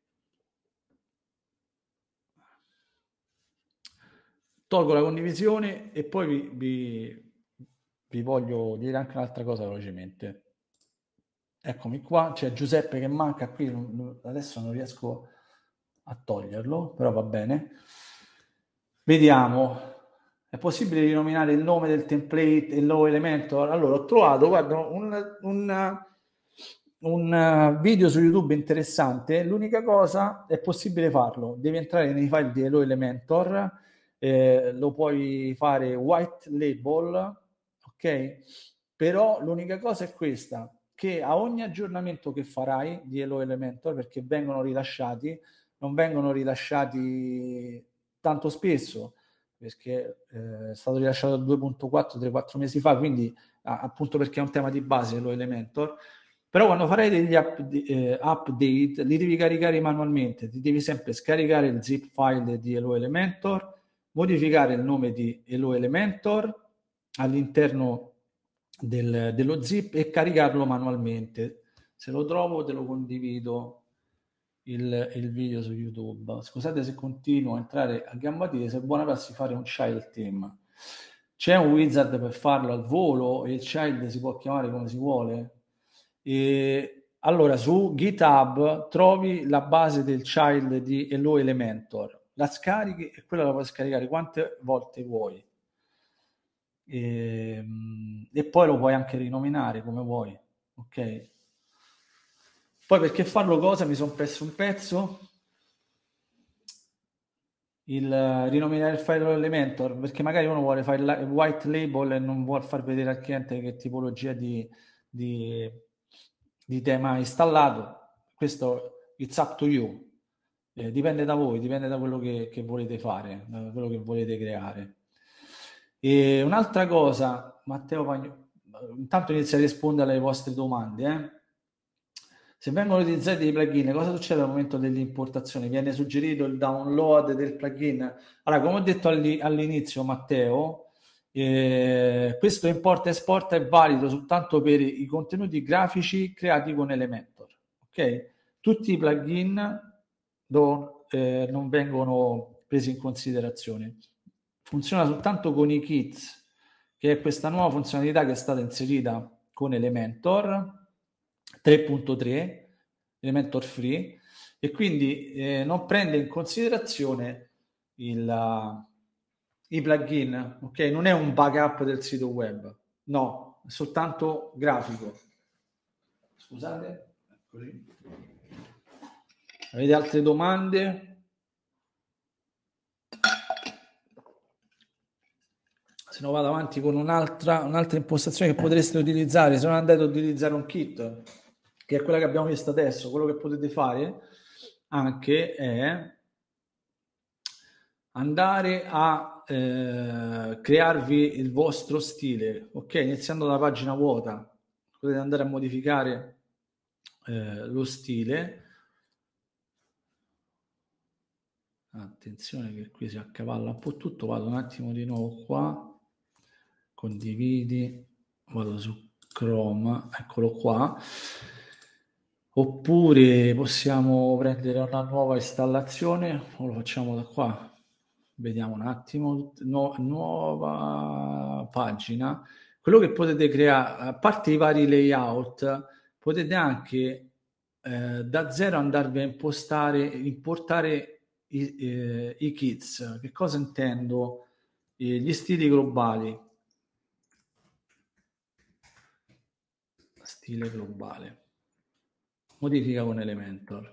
Tolgo la condivisione e poi vi voglio dire anche un'altra cosa velocemente. Eccomi qua, c'è Giuseppe che manca qui, adesso non riesco a toglierlo, però va bene. Vediamo, è possibile rinominare il nome del template e il nuovo elemento? Allora, ho trovato, guarda, un video su YouTube interessante. L'unica cosa, è possibile farlo, devi entrare nei file di Hello Elementor, lo puoi fare white label, ok? Però l'unica cosa è questa, che a ogni aggiornamento che farai di Hello Elementor, perché vengono rilasciati, non vengono rilasciati tanto spesso, perché è stato rilasciato 2.4 3-4 mesi fa, quindi appunto perché è un tema di base Hello Elementor. Però quando farai degli update li devi caricare manualmente, ti devi sempre scaricare il zip file di Hello Elementor, modificare il nome di Hello Elementor all'interno dello zip e caricarlo manualmente. Se lo trovo te lo condivido il video su YouTube. Scusate se continuo a entrare a gamba tesa, se è buona prassi fare un child theme. C'è un wizard per farlo al volo e il child si può chiamare come si vuole. E allora su GitHub trovi la base del child di Hello Elementor, la scarichi e quella la puoi scaricare quante volte vuoi. E poi lo puoi anche rinominare come vuoi, ok? Poi perché farlo cosa? Mi sono perso un pezzo. Il rinominare il file Elementor, perché magari uno vuole fare il white label e non vuole far vedere al cliente che tipologia di tema installato. Questo it's up to you. Dipende da voi, dipende da quello che volete fare, da quello che volete creare. E un'altra cosa, Matteo Pagno, intanto inizia a rispondere alle vostre domande. Se vengono utilizzati dei plugin, cosa succede al momento dell'importazione? Viene suggerito il download del plugin? Allora, come ho detto all'inizio, Matteo, questo import e export è valido soltanto per i contenuti grafici creati con Elementor. Ok? Tutti i plugin non vengono presi in considerazione. Funziona soltanto con i kits, che è questa nuova funzionalità che è stata inserita con Elementor 3.3, Elementor Free, e quindi non prende in considerazione i plugin, ok? Non è un backup del sito web, no, è soltanto grafico. Scusate, così. Avete altre domande? Se no vado avanti con un'altra impostazione che potreste utilizzare se non andate a utilizzare un kit, che è quella che abbiamo visto adesso. Quello che potete fare anche è andare a crearvi il vostro stile, ok? Iniziando dalla pagina vuota potete andare a modificare lo stile. Attenzione che qui si accavalla un po' tutto. Vado un attimo di nuovo qua, condividi, vado su Chrome, eccolo qua. Oppure possiamo prendere una nuova installazione o lo facciamo da qua. Vediamo un attimo, nuova pagina. Quello che potete creare, a parte i vari layout, potete anche da zero andarvi a importare i kits. Che cosa intendo? Gli stili globali. Stile globale. Modifica con Elementor.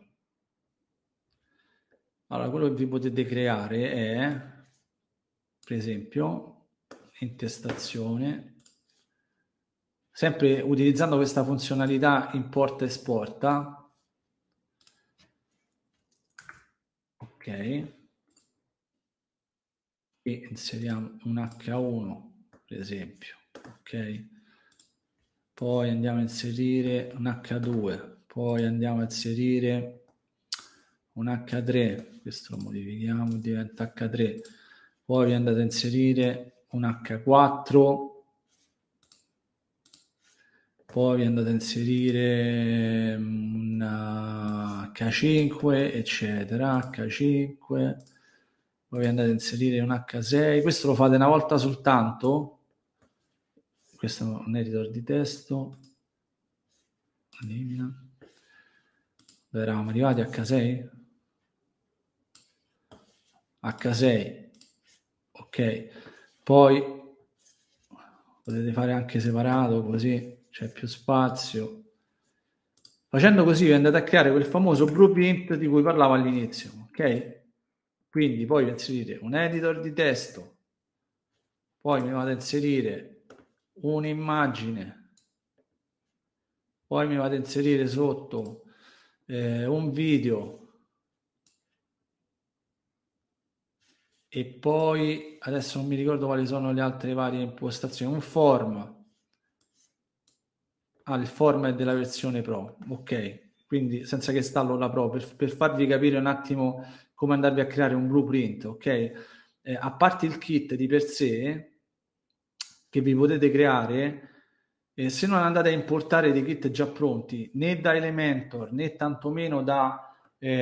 Allora, quello che vi potete creare è, per esempio, intestazione, sempre utilizzando questa funzionalità importa e esporta. Ok, ok, e inseriamo un H1 per esempio, ok, poi andiamo a inserire un H2, poi andiamo a inserire un H3, questo lo modifichiamo, diventa H3, poi andate a inserire un H4, poi andate a inserire un H5, eccetera, H5, poi andate a inserire un H6, questo lo fate una volta soltanto, questo è un editor di testo, elimina, dove eravamo arrivati a H6? H6, ok, poi potete fare anche separato così c'è più spazio. Facendo così vi andate a creare quel famoso blueprint di cui parlavo all'inizio, ok? Quindi poi inserite un editor di testo, poi mi vado a inserire un'immagine, poi mi vado a inserire sotto un video, e poi adesso non mi ricordo quali sono le altre varie impostazioni, un form, il form è della versione Pro, ok, quindi senza che installo la Pro, per farvi capire un attimo come andarvi a creare un blueprint, ok? A parte il kit di per sé che vi potete creare, se non andate a importare dei kit già pronti né da Elementor né tantomeno da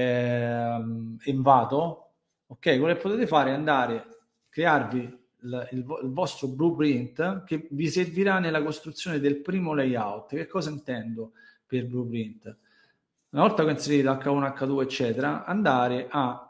Envato, ok, quello che potete fare è andare a crearvi il vostro blueprint che vi servirà nella costruzione del primo layout. Che cosa intendo per blueprint? Una volta che inserite H1, H2 eccetera, andare a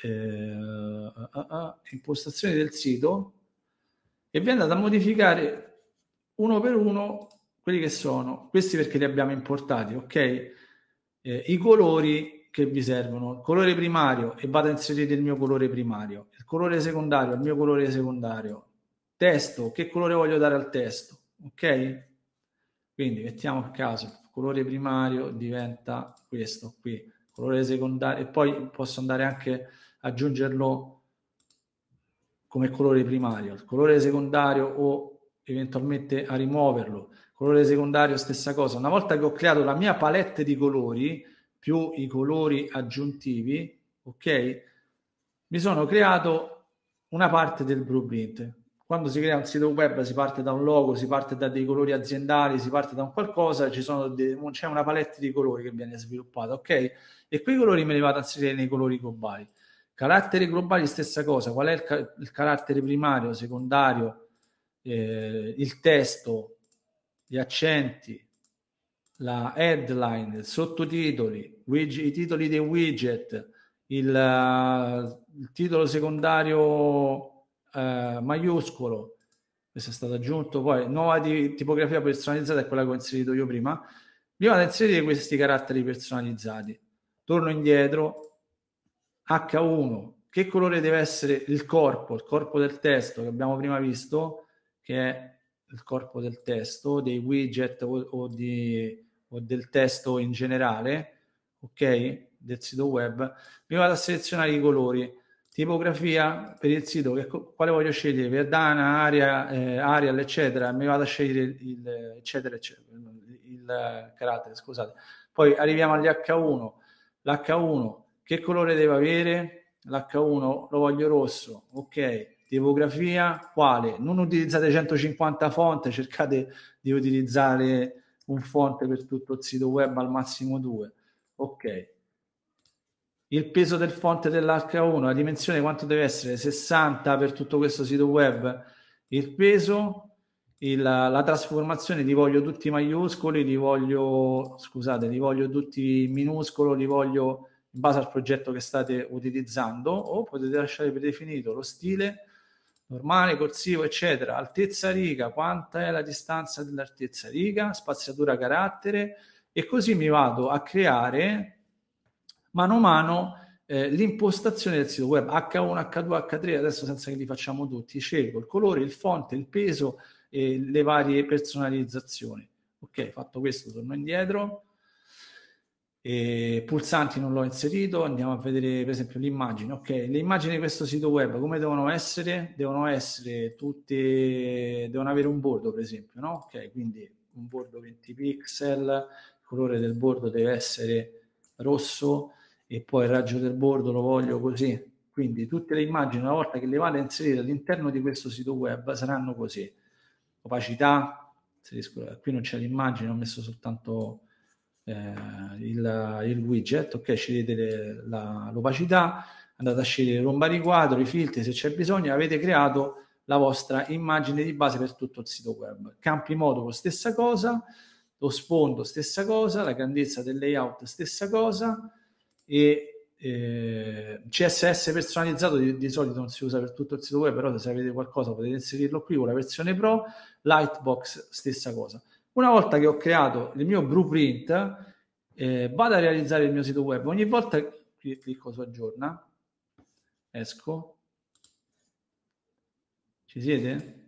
impostazioni del sito e vi andate a modificare uno per uno quelli che sono questi, perché li abbiamo importati, ok? I colori che vi servono, il colore primario, e vado a inserire il mio colore primario, il colore secondario, il mio colore secondario, testo, che colore voglio dare al testo, ok? Quindi mettiamo a caso il colore primario diventa questo qui, colore secondario, e poi posso andare anche a aggiungerlo come colore primario, il colore secondario o eventualmente a rimuoverlo, colore secondario stessa cosa. Una volta che ho creato la mia palette di colori più i colori aggiuntivi, ok, mi sono creato una parte del blueprint. Quando si crea un sito web si parte da un logo, si parte da dei colori aziendali, si parte da un qualcosa, c'è una palette di colori che viene sviluppata, ok? E quei colori me li vado a inserire nei colori globali. Caratteri globali, stessa cosa. Qual è il carattere primario, secondario, il testo, gli accenti, la headline, i sottotitoli, i titoli dei widget, il titolo secondario maiuscolo, questo è stato aggiunto, poi nuova tipografia personalizzata è quella che ho inserito io prima. Mi vado a inserire questi caratteri personalizzati, torno indietro, H1, che colore deve essere il corpo del testo che abbiamo prima visto, che è il corpo del testo, dei widget o del testo in generale, ok, del sito web. Mi vado a selezionare i colori, tipografia per il sito, quale voglio scegliere, Verdana, Arial, eccetera, mi vado a scegliere eccetera, il carattere, scusate. Poi arriviamo agli H1, l'H1 che colore deve avere? L'H1 lo voglio rosso, ok. Tipografia, quale? Non utilizzate 150 font, cercate di utilizzare un font per tutto il sito web, al massimo 2, ok. Il peso del font dell'H1, la dimensione quanto deve essere? 60 per tutto questo sito web. Il peso, la trasformazione, li voglio tutti maiuscoli, li voglio tutti minuscolo, li voglio in base al progetto che state utilizzando, o potete lasciare predefinito lo stile normale, corsivo, eccetera. Altezza riga, quanta è la distanza dell'altezza riga, spaziatura carattere, e così mi vado a creare mano a mano l'impostazione del sito web H1, H2, H3, adesso senza che li facciamo tutti, scelgo il colore, il font, il peso e le varie personalizzazioni. Ok, fatto questo torno indietro. e pulsanti non l'ho inserito. Andiamo a vedere per esempio l'immagine. Ok, le immagini di questo sito web come devono essere? Devono essere tutte, devono avere un bordo per esempio, no? Ok, quindi un bordo 20 pixel, il colore del bordo deve essere rosso e poi il raggio del bordo lo voglio così. Quindi tutte le immagini, una volta che le vado a inserire all'interno di questo sito web, saranno così. Opacità, qui non c'è l'immagine, ho messo soltanto il widget. Ok, scegliete l'opacità, andate a scegliere rombariquadro, i filtri se c'è bisogno, avete creato la vostra immagine di base per tutto il sito web. Campi modulo, stessa cosa, lo sfondo, stessa cosa, la grandezza del layout, stessa cosa, e CSS personalizzato di solito non si usa per tutto il sito web, però se avete qualcosa potete inserirlo qui con la versione Pro. Lightbox, stessa cosa. Una volta che ho creato il mio blueprint, vado a realizzare il mio sito web. Ogni volta qui clicco su aggiorna, esco. Ci siete?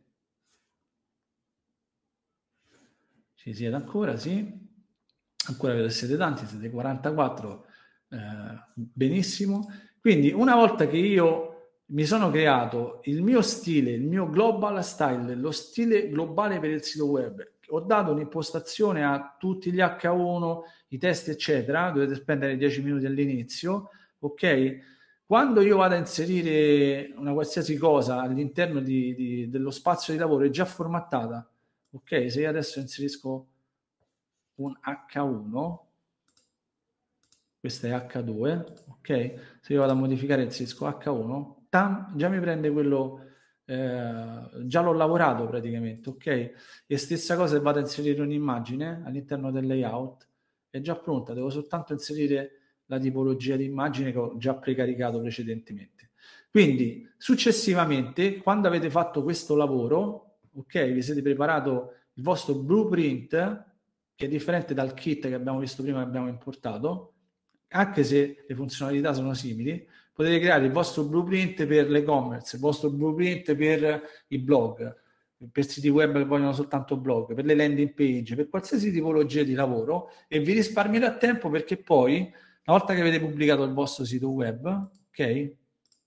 Ci siete ancora? Sì. Ancora vedo che siete tanti, siete 44. Benissimo. Quindi una volta che io mi sono creato il mio stile, il mio global style, lo stile globale per il sito web, ho dato un'impostazione a tutti gli H1, i test eccetera, dovete spendere 10 minuti all'inizio, ok? Quando io vado a inserire una qualsiasi cosa all'interno dello spazio di lavoro è già formattata, ok? Se io adesso inserisco un H1, questo è H2, ok? Se io vado a modificare il Cisco H1, già mi prende quello, già l'ho lavorato praticamente, ok? E stessa cosa se vado a inserire un'immagine all'interno del layout, è già pronta, devo soltanto inserire la tipologia di immagine che ho già precaricato precedentemente. Quindi, successivamente, quando avete fatto questo lavoro, ok, vi siete preparato il vostro blueprint, che è differente dal kit che abbiamo visto prima, che abbiamo importato, anche se le funzionalità sono simili, potete creare il vostro blueprint per l'e-commerce, il vostro blueprint per i blog, per siti web che vogliono soltanto blog, per le landing page, per qualsiasi tipologia di lavoro, e vi risparmierà tempo perché poi, una volta che avete pubblicato il vostro sito web, ok?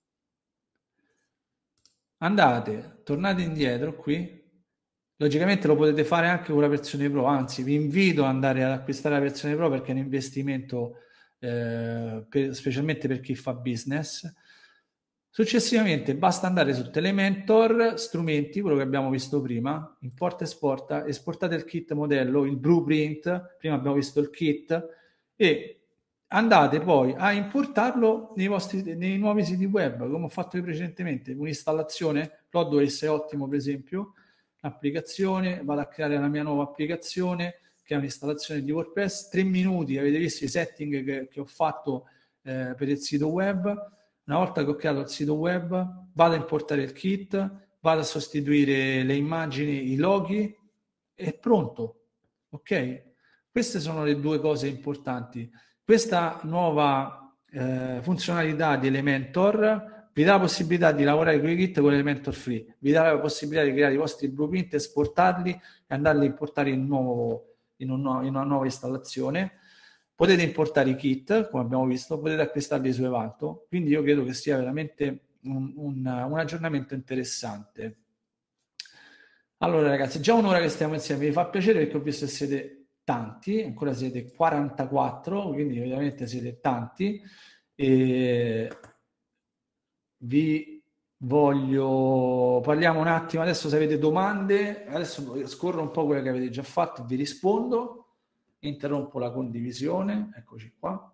Andate, tornate indietro qui. Logicamente lo potete fare anche con la versione Pro, anzi vi invito ad andare ad acquistare la versione Pro perché è un investimento specialmente per chi fa business. Successivamente basta andare su Elementor, strumenti, quello che abbiamo visto prima, importa e esporta, esportate il kit modello, il blueprint, prima abbiamo visto il kit, e andate poi a importarlo nei nuovi siti web, come ho fatto precedentemente, un'installazione, Plotdoor è ottimo per esempio, applicazione, vado a creare la mia nuova applicazione che è un'installazione di WordPress, 3 minuti, avete visto i setting che ho fatto per il sito web. Una volta che ho creato il sito web vado a importare il kit, vado a sostituire le immagini, i loghi, è pronto, ok? Queste sono le due cose importanti. Questa nuova funzionalità di Elementor vi dà la possibilità di lavorare con i kit con Elementor Free, vi dà la possibilità di creare i vostri blueprint, esportarli e andarli a importare in una nuova installazione. Potete importare i kit, come abbiamo visto, potete acquistarli su Evalto, quindi io credo che sia veramente un aggiornamento interessante. Allora ragazzi, già un'ora che stiamo insieme, mi fa piacere perché ho visto che siete tanti, ancora siete 44, quindi ovviamente siete tanti, e vi parliamo un attimo adesso se avete domande, adesso scorro un po' quelle che avete già fatto e vi rispondo, interrompo la condivisione, eccoci qua,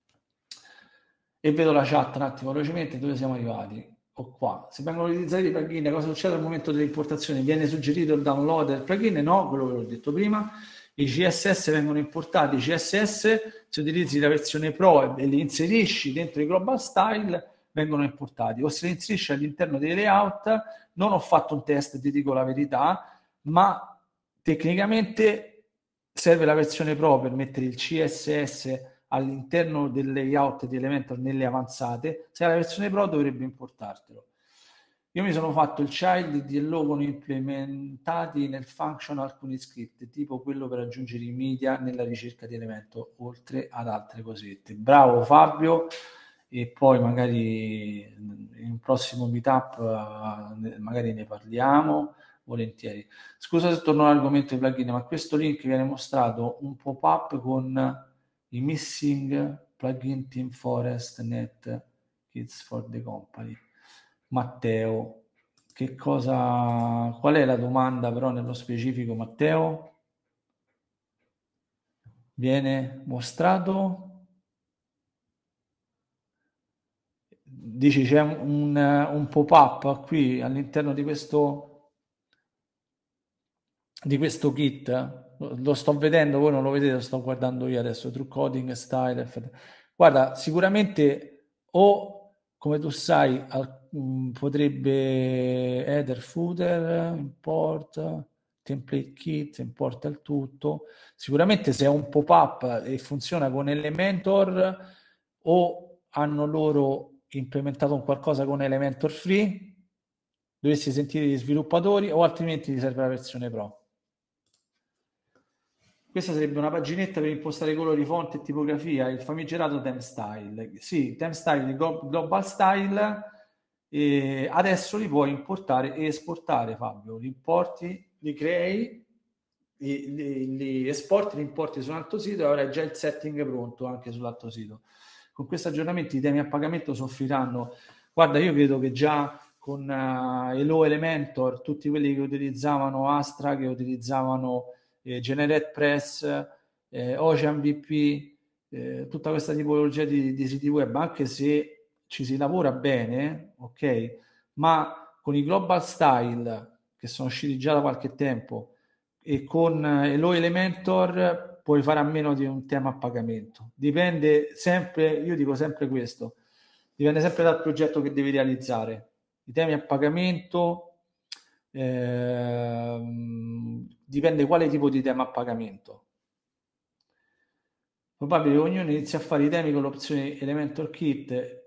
e vedo la chat un attimo velocemente dove siamo arrivati. O qua, se vengono utilizzati i plugin, cosa succede al momento dell'importazione? Viene suggerito il download del plugin? No, quello che l'ho detto prima. I CSS vengono importati, i CSS se utilizzi la versione Pro e li inserisci dentro i global style vengono importati, o se li inserisci all'interno dei layout. Non ho fatto un test, ti dico la verità, ma tecnicamente serve la versione Pro per mettere il CSS all'interno del layout di Elementor nelle avanzate. Se hai la versione Pro dovrebbe importartelo. Io mi sono fatto il child di logo implementati nel function alcuni script, tipo quello per aggiungere i media nella ricerca di elemento, oltre ad altre cosette. Bravo Fabio, e poi magari in un prossimo meetup magari ne parliamo volentieri. Scusa se torno all'argomento dei plugin, ma questo link viene mostrato un pop-up con i missing plugin Team Forest Net Kids for the Company. Matteo, qual è la domanda però nello specifico, Matteo? Viene mostrato? Dici c'è un pop-up qui all'interno di questo kit? Lo sto vedendo, voi non lo vedete, lo sto guardando io adesso, True Coding, Style. Guarda, sicuramente o come tu sai potrebbe header, footer, import, template kit, importa il tutto. Sicuramente se è un pop-up e funziona con Elementor, o hanno loro implementato un qualcosa con Elementor Free, dovresti sentire gli sviluppatori, o altrimenti ti serve la versione Pro. Questa sarebbe una paginetta per impostare colori, fonte e tipografia, il famigerato theme style. Sì, theme style di global style, e adesso li puoi importare e esportare, Fabio. Li importi, li crei, li esporti, li importi su un altro sito e avrai già il setting pronto anche sull'altro sito. Con questo aggiornamento i temi a pagamento soffriranno. Guarda, io credo che già con Hello Elementor, tutti quelli che utilizzavano Astra, che utilizzavano GeneratePress, Ocean VP, tutta questa tipologia di siti web, anche se ci si lavora bene, ok, ma con i global style che sono usciti già da qualche tempo e con Hello Elementor puoi fare a meno di un tema a pagamento. Dipende sempre, io dico sempre questo, dipende sempre dal progetto che devi realizzare. I temi a pagamento dipende quale tipo di tema a pagamento. Probabile che ognuno inizi a fare i temi con l'opzione Elementor Kit.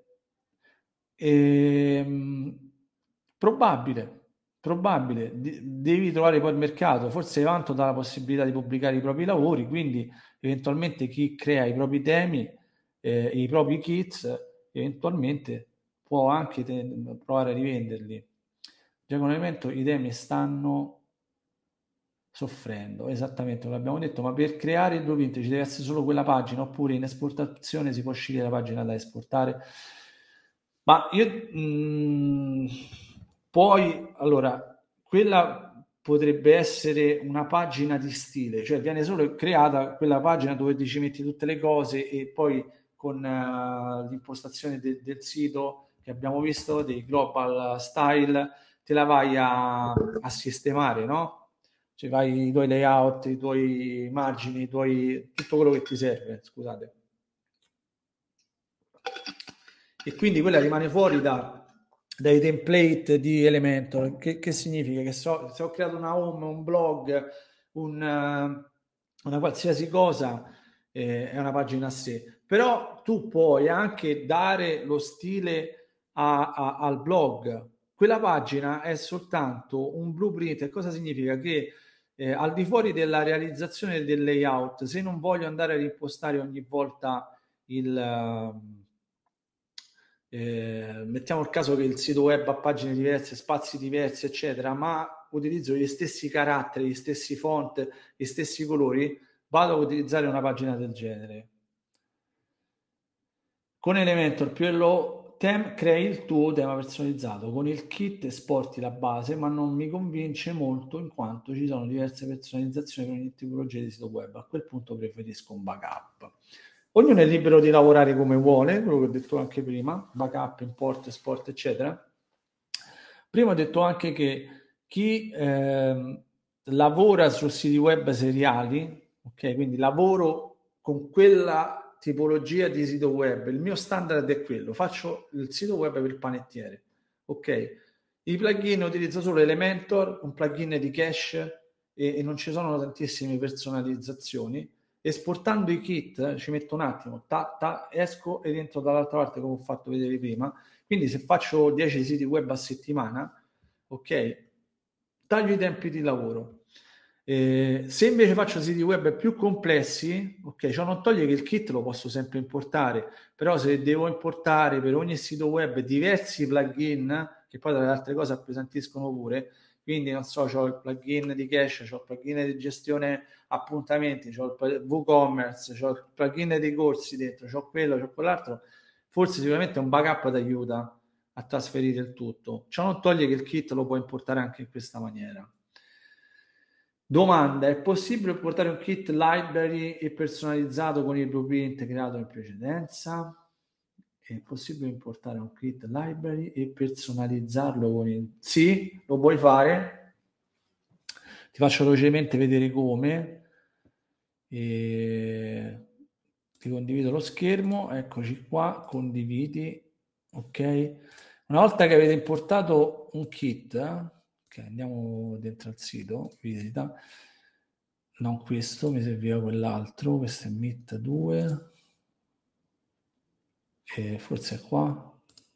Probabile, devi trovare poi il mercato. Forse Evanto dà la possibilità di pubblicare i propri lavori, quindi eventualmente chi crea i propri temi, i propri kits, eventualmente può anche provare a rivenderli. Già con l'elemento i temi stanno soffrendo, esattamente come abbiamo detto, ma per creare il blueprint ci deve essere solo quella pagina, oppure in esportazione si può scegliere la pagina da esportare. Ma io poi, allora, quella potrebbe essere una pagina di stile, cioè viene solo creata quella pagina dove ti ci metti tutte le cose e poi con l'impostazione del sito che abbiamo visto, dei global style, te la vai a sistemare, no? Cioè fai i tuoi layout, i tuoi margini, tutto quello che ti serve, scusate. E quindi quella rimane fuori dai template di Elementor. Che significa? Che se ho creato una home, un blog, una qualsiasi cosa, è una pagina a sé. Però tu puoi anche dare lo stile al blog. Quella pagina è soltanto un blueprint. E cosa significa? Che al di fuori della realizzazione del layout, se non voglio andare a rimpostare ogni volta mettiamo il caso che il sito web ha pagine diverse, spazi diversi, eccetera, ma utilizzo gli stessi caratteri, gli stessi font, gli stessi colori, vado a utilizzare una pagina del genere. Con Elementor più Hello Theme crei il tuo tema personalizzato. Con il kit esporti la base, ma non mi convince molto in quanto ci sono diverse personalizzazioni per ogni tipologia di sito web. A quel punto preferisco un backup. Ognuno è libero di lavorare come vuole, quello che ho detto anche prima, backup, import, export, eccetera. Prima ho detto anche che chi lavora su siti web seriali, ok, quindi lavoro con quella tipologia di sito web, il mio standard è quello, faccio il sito web per il panettiere, ok? I plugin utilizzo solo Elementor, un plugin di cache e non ci sono tantissime personalizzazioni. Esportando i kit ci metto un attimo, esco e rientro dall'altra parte come ho fatto vedere prima, Quindi se faccio 10 siti web a settimana, ok, taglio i tempi di lavoro. Se invece faccio siti web più complessi, ok, ciò non toglie che il kit lo posso sempre importare, però se devo importare per ogni sito web diversi plugin, che poi tra le altre cose appesantiscono pure, quindi non so, ho il plugin di cache, ho il plugin di gestione appuntamenti, ho il WooCommerce, ho il plugin dei corsi dentro, ho quello, ho quell'altro, forse sicuramente un backup ti aiuta a trasferire il tutto. Ciò non toglie che il kit lo puoi importare anche in questa maniera. Domanda: è possibile importare un kit library e personalizzato con il blueprint creato in precedenza? È possibile importare un kit library e personalizzarlo con il... Sì, lo puoi fare. Ti faccio velocemente vedere come. Ti condivido lo schermo, eccoci qua, condividi, ok. Una volta che avete importato un kit, ok, andiamo dentro al sito, visita, non questo, mi serviva quell'altro, questo è Meet 2, e forse è qua,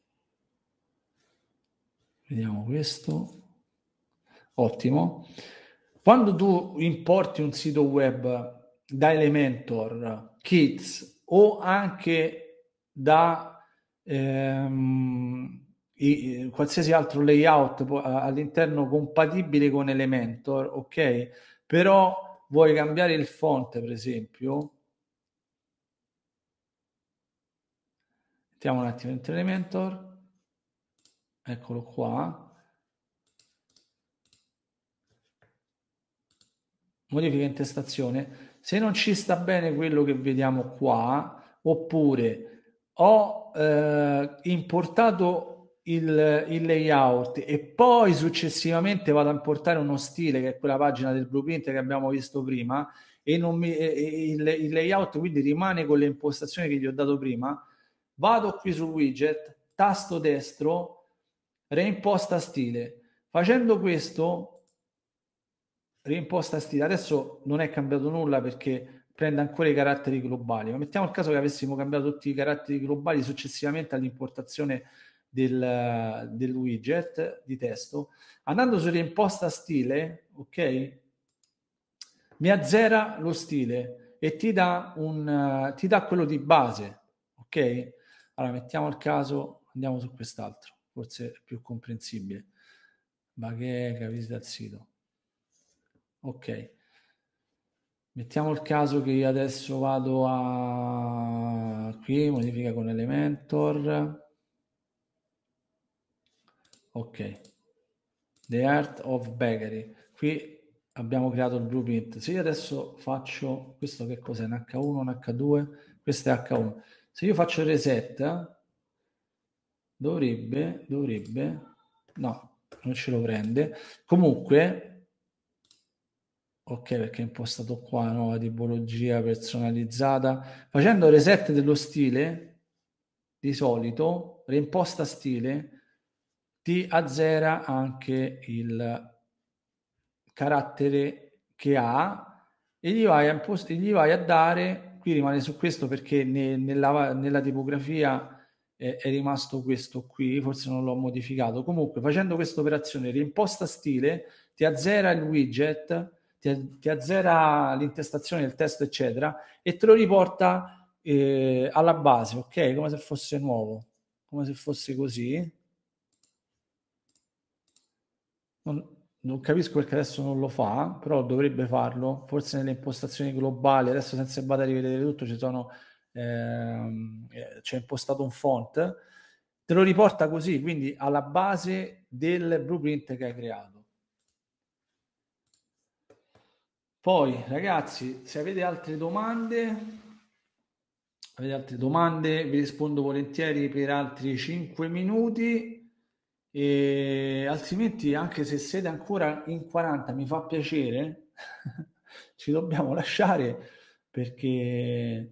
vediamo questo, ottimo. Quando tu importi un sito web da Elementor, Kits o anche da qualsiasi altro layout all'interno compatibile con Elementor, ok? Però vuoi cambiare il font, per esempio, mettiamo un attimo dentro Elementor, eccolo qua, modifica intestazione. Se non ci sta bene quello che vediamo qua, oppure ho importato il layout e poi successivamente vado a importare uno stile, che è quella pagina del blueprint che abbiamo visto prima, e non mi, il layout quindi rimane con le impostazioni che gli ho dato prima, vado qui su widget, tasto destro, reimposta stile. Facendo questo reimposta stile. Adesso non è cambiato nulla perché prende ancora i caratteri globali, ma mettiamo il caso che avessimo cambiato tutti i caratteri globali successivamente all'importazione del widget di testo. Andando su reimposta stile, ok, mi azzera lo stile e ti dà quello di base, ok? Allora mettiamo il caso, andiamo su quest'altro, forse è più comprensibile. Bacheca, visita il sito. Ok, mettiamo il caso che io adesso vado a qui, modifica con Elementor, ok, The Art of Bakery, qui abbiamo creato il blueprint. Se io adesso faccio, questo che cos'è, un H1, un H2, questo è H1, se io faccio il reset, dovrebbe, no, non ce lo prende, comunque... Ok, perché è impostato qua nuova tipologia personalizzata. Facendo reset dello stile, di solito, reimposta stile, ti azzera anche il carattere che ha e gli vai a dare, qui rimane su questo perché nella tipografia è rimasto questo qui, forse non l'ho modificato. Comunque, facendo questa operazione, reimposta stile, ti azzera il widget, ti azzera l'intestazione del testo, eccetera, e te lo riporta alla base, ok? Come se fosse nuovo, come se fosse così. Non capisco perché adesso non lo fa, però dovrebbe farlo, forse nelle impostazioni globali, adesso senza vado a rivedere tutto, c'è impostato un font, te lo riporta così, quindi alla base del blueprint che hai creato. Poi ragazzi, se avete altre domande, vi rispondo volentieri per altri 5 minuti. E altrimenti, anche se siete ancora in 40, mi fa piacere, ci dobbiamo lasciare perché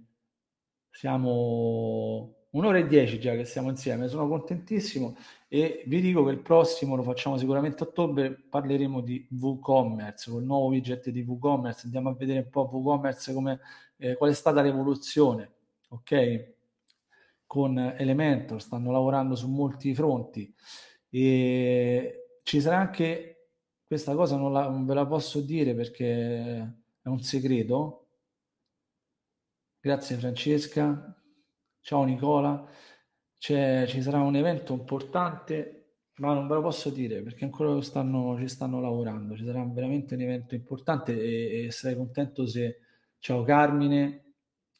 siamo 1 ora e 10 già che siamo insieme, sono contentissimo e vi dico che il prossimo lo facciamo sicuramente a ottobre, parleremo di WooCommerce, col nuovo widget di WooCommerce, andiamo a vedere un po' WooCommerce qual è stata l'evoluzione, ok? con Elementor, stanno lavorando su molti fronti e ci sarà anche questa cosa, non ve la posso dire perché è un segreto. Grazie Francesca, ciao Nicola, ci sarà un evento importante, ma non ve lo posso dire perché ancora ci stanno lavorando, ci sarà veramente un evento importante e sarei contento se... Ciao Carmine,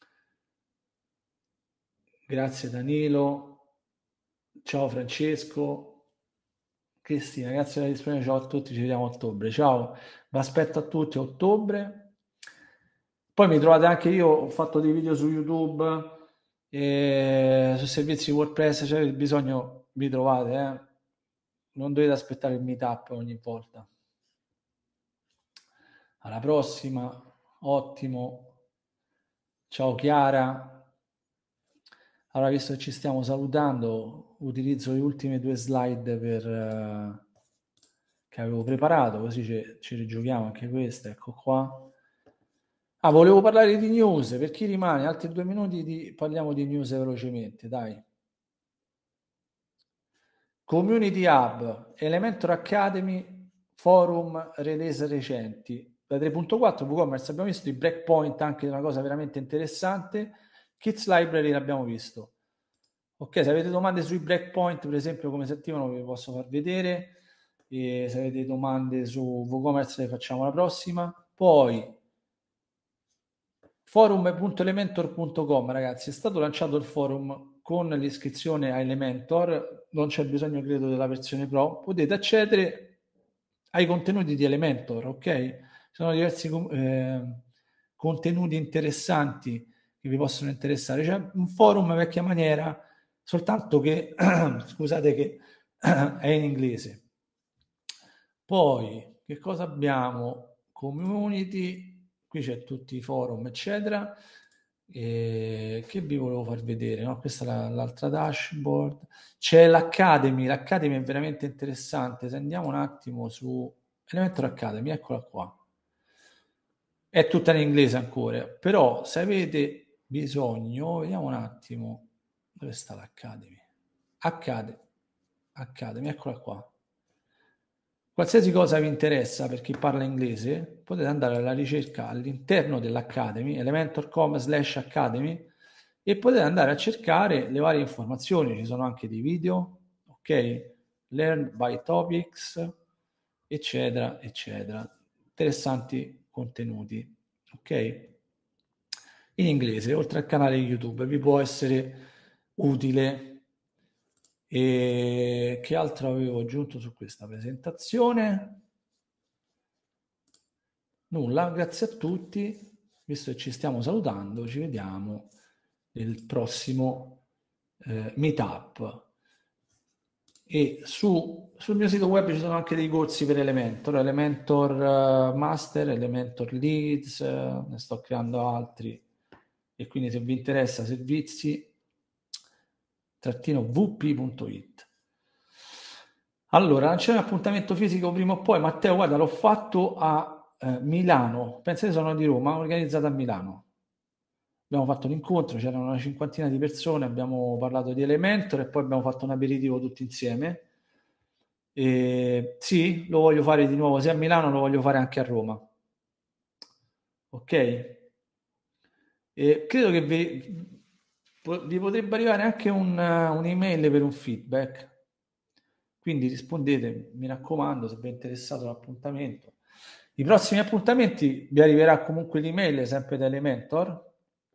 grazie Danilo, ciao Francesco, Cristina, grazie per la disponibilità, ciao a tutti, ci vediamo a ottobre, ciao, vi aspetto a tutti a ottobre. Poi mi trovate anche io, ho fatto dei video su YouTube, su servizi WordPress, se avete bisogno vi trovate, non dovete aspettare il meetup ogni volta. Alla prossima, ottimo, ciao Chiara. Allora, visto che ci stiamo salutando, utilizzo le ultime 2 slide che avevo preparato, così ci rigiochiamo anche queste, ecco qua. Ah, volevo parlare di news, per chi rimane, altri 2 minuti parliamo di news velocemente, dai. Community Hub, Elementor Academy, forum release recenti. Da 3.4 WooCommerce abbiamo visto i breakpoint, anche una cosa veramente interessante. Kids Library l'abbiamo visto. Ok, se avete domande sui breakpoint, per esempio, come si attivano, vi posso far vedere. E se avete domande su WooCommerce, le facciamo la prossima. Poi, forum.elementor.com, ragazzi, è stato lanciato il forum con l'iscrizione a Elementor, non c'è bisogno, credo, della versione Pro. Potete accedere ai contenuti di Elementor, ok? Ci sono diversi contenuti interessanti che vi possono interessare. C'è un forum vecchia maniera, soltanto che, scusate, che è in inglese. Poi, che cosa abbiamo? Community, qui c'è tutti i forum, eccetera. Che vi volevo far vedere, no? Questa è l'altra dashboard. C'è l'Academy è veramente interessante. Se andiamo un attimo su Elementor Academy, eccola qua. È tutta in inglese ancora, però se avete bisogno, vediamo un attimo, dove sta l'Academy? Academy, eccola qua. Qualsiasi cosa vi interessa per chi parla inglese, potete andare alla ricerca all'interno dell'Academy, elementor.com/academy, e potete andare a cercare le varie informazioni. Ci sono anche dei video, ok? Learn by topics, eccetera, eccetera. Interessanti contenuti, ok? In inglese, oltre al canale YouTube, vi può essere utile. E che altro avevo aggiunto su questa presentazione? Nulla, grazie a tutti, visto che ci stiamo salutando, ci vediamo nel prossimo meetup. E sul mio sito web ci sono anche dei corsi per Elementor Master, Elementor Leads, ne sto creando altri, e quindi se vi interessa servizi -vp.it. Allora, c'è un appuntamento fisico prima o poi. Matteo, guarda, l'ho fatto a Milano, pensate sono di Roma, organizzato a Milano. Abbiamo fatto l'incontro, c'erano una cinquantina di persone, abbiamo parlato di Elementor e poi abbiamo fatto un aperitivo tutti insieme. E sì, lo voglio fare di nuovo sia a Milano, lo voglio fare anche a Roma. Ok? E credo che vi potrebbe arrivare anche un'email per un feedback. Quindi rispondete, mi raccomando, se vi è interessato l'appuntamento. I prossimi appuntamenti vi arriverà comunque l'email sempre da Elementor.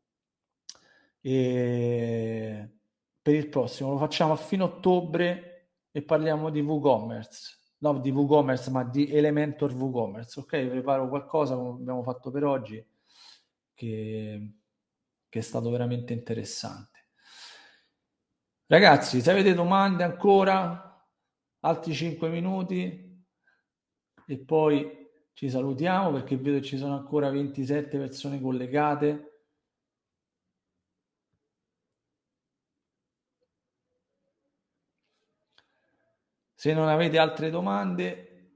E per il prossimo lo facciamo a fine ottobre e parliamo di WooCommerce. No, di WooCommerce, ma di Elementor WooCommerce. Ok, preparo qualcosa come abbiamo fatto per oggi che è stato veramente interessante. Ragazzi, se avete domande ancora, altri 5 minuti e poi ci salutiamo perché vedo che ci sono ancora 27 persone collegate. Se non avete altre domande,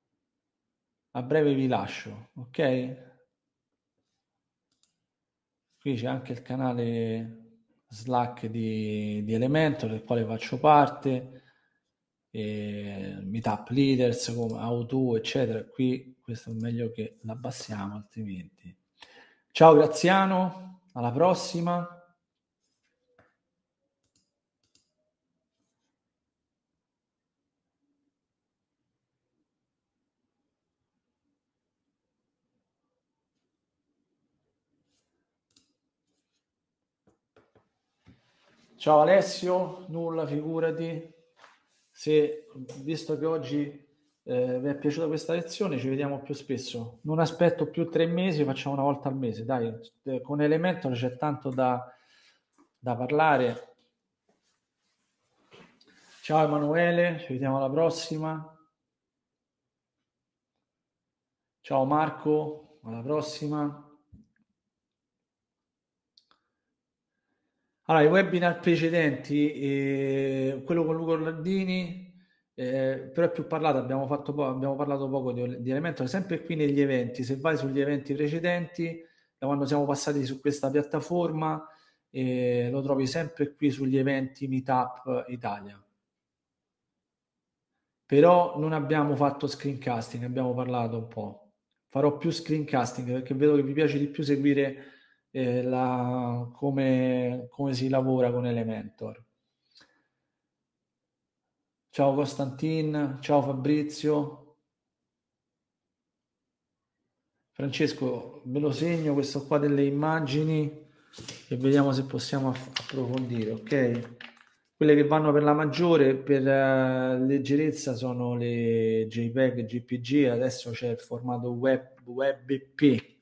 a breve vi lascio, ok? Qui c'è anche il canale Slack di Elementor, del quale faccio parte, Meetup Leaders, come How2, eccetera. Qui questo è meglio che l'abbassiamo, altrimenti. Ciao Graziano, alla prossima. Ciao Alessio, nulla, figurati. Se, visto che oggi vi è piaciuta questa lezione, ci vediamo più spesso. Non aspetto più 3 mesi, facciamo una volta al mese. Dai, con Elementor c'è tanto da parlare. Ciao Emanuele, ci vediamo alla prossima. Ciao Marco, alla prossima. Allora, i webinar precedenti, quello con Luca Orlandini, però è più parlato, abbiamo parlato poco di Elementor, sempre qui negli eventi. Se vai sugli eventi precedenti, da quando siamo passati su questa piattaforma, lo trovi sempre qui sugli eventi Meetup Italia. Però non abbiamo fatto screencasting, abbiamo parlato un po'. Farò più screencasting perché vedo che vi piace di più seguire come si lavora con Elementor. Ciao Costantin, ciao Fabrizio. Francesco, ve lo segno questo qua delle immagini e vediamo se possiamo approfondire, ok? Quelle che vanno per la maggiore, per leggerezza, sono le JPEG, JPG, adesso c'è il formato WebP.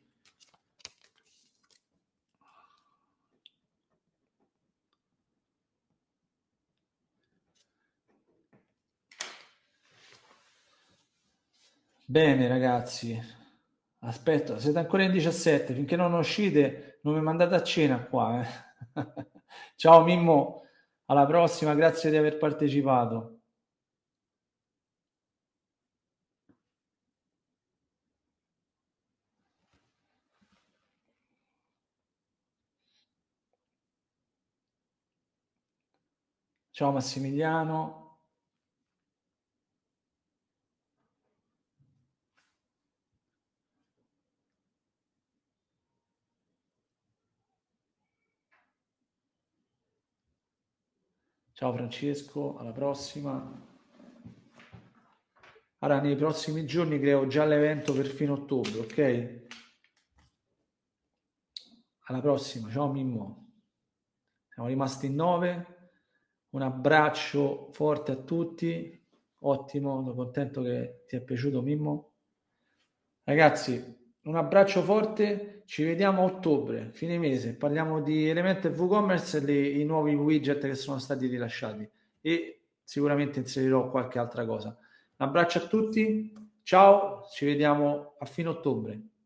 Bene ragazzi, aspetta, siete ancora in 17, finché non uscite non mi mandate a cena qua. Ciao Mimmo, alla prossima, grazie di aver partecipato. Ciao Massimiliano. Ciao Francesco, alla prossima. Allora, nei prossimi giorni creo già l'evento per fine ottobre, ok? Alla prossima, ciao Mimmo. Siamo rimasti in 9. Un abbraccio forte a tutti. Ottimo, sono contento che ti è piaciuto Mimmo. Ragazzi, un abbraccio forte, ci vediamo a ottobre, fine mese. Parliamo di Elementor WooCommerce e i nuovi widget che sono stati rilasciati e sicuramente inserirò qualche altra cosa. Un abbraccio a tutti, ciao, ci vediamo a fine ottobre.